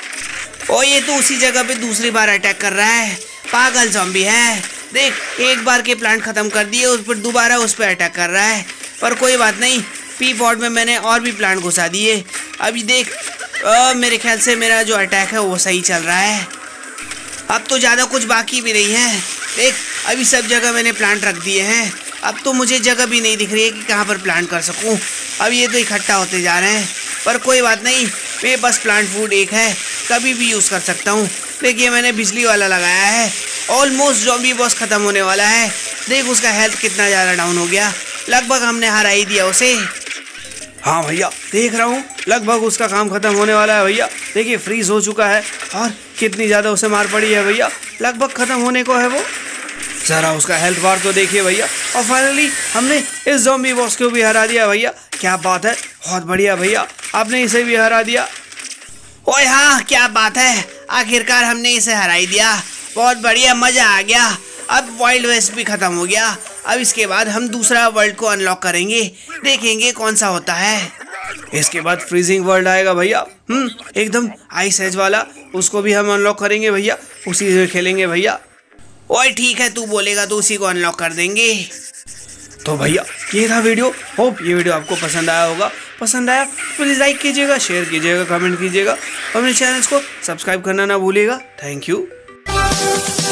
ओ ये तो उसी जगह पे दूसरी बार अटैक कर रहा है, पागल ज़ॉम्बी है। देख एक बार के प्लांट ख़त्म कर दिए, उस पर दोबारा उस पर अटैक कर रहा है, पर कोई बात नहीं, पी पॉट में मैंने और भी प्लांट घुसा दिए। अभी देख आ, मेरे ख्याल से मेरा जो अटैक है वो सही चल रहा है। अब तो ज़्यादा कुछ बाकी भी नहीं है। देख, अभी सब जगह मैंने प्लांट रख दिए हैं। अब तो मुझे जगह भी नहीं दिख रही है कि कहाँ पर प्लांट कर सकूँ। अब ये तो इकट्ठा होते जा रहे हैं, पर कोई बात नहीं, मेरे पास प्लांट फूड एक है, कभी भी यूज़ कर सकता हूँ। देखिए, मैंने बिजली वाला लगाया है। ऑलमोस्ट ज़ॉम्बी बॉस ख़त्म होने वाला है। देख, उसका हेल्थ कितना ज़्यादा डाउन हो गया। लगभग हमने हरा ही दिया उसे। हाँ भैया, देख रहा हूँ, लगभग उसका काम खत्म होने वाला है भैया। देखिए, फ्रीज हो चुका है और कितनी ज़्यादा उसे मार पड़ी है भैया। लगभग ख़त्म होने को है वो। ज़रा उसका हेल्थ बार तो देखिए भैया। और फाइनली हमने इस ज़ॉम्बी बॉस को भी हरा दिया भैया। क्या बात है, बहुत बढ़िया भैया, आपने इसे भी हरा दिया। ओए हाँ, क्या बात है, आखिरकार हमने इसे हरा ही दिया। बहुत बढ़िया, मज़ा आ गया। अब वाइल्ड वेस्ट भी ख़त्म हो गया। अब इसके बाद हम दूसरा वर्ल्ड को अनलॉक करेंगे, देखेंगे कौन सा होता है। इसके बाद फ्रीजिंग वर्ल्ड आएगा भैया, हम्म एकदम आइस एज वाला। उसको भी हम अनलॉक करेंगे भैया, उसी से खेलेंगे भैया। ओए ठीक है, तू बोलेगा तो उसी को अनलॉक कर देंगे। तो भैया, ये था वीडियो। होप ये वीडियो आपको पसंद आया होगा। पसंद आया प्लीज़ लाइक कीजिएगा, शेयर कीजिएगा, कमेंट कीजिएगा और मेरे चैनल को सब्सक्राइब करना ना भूलिएगा। Thank you.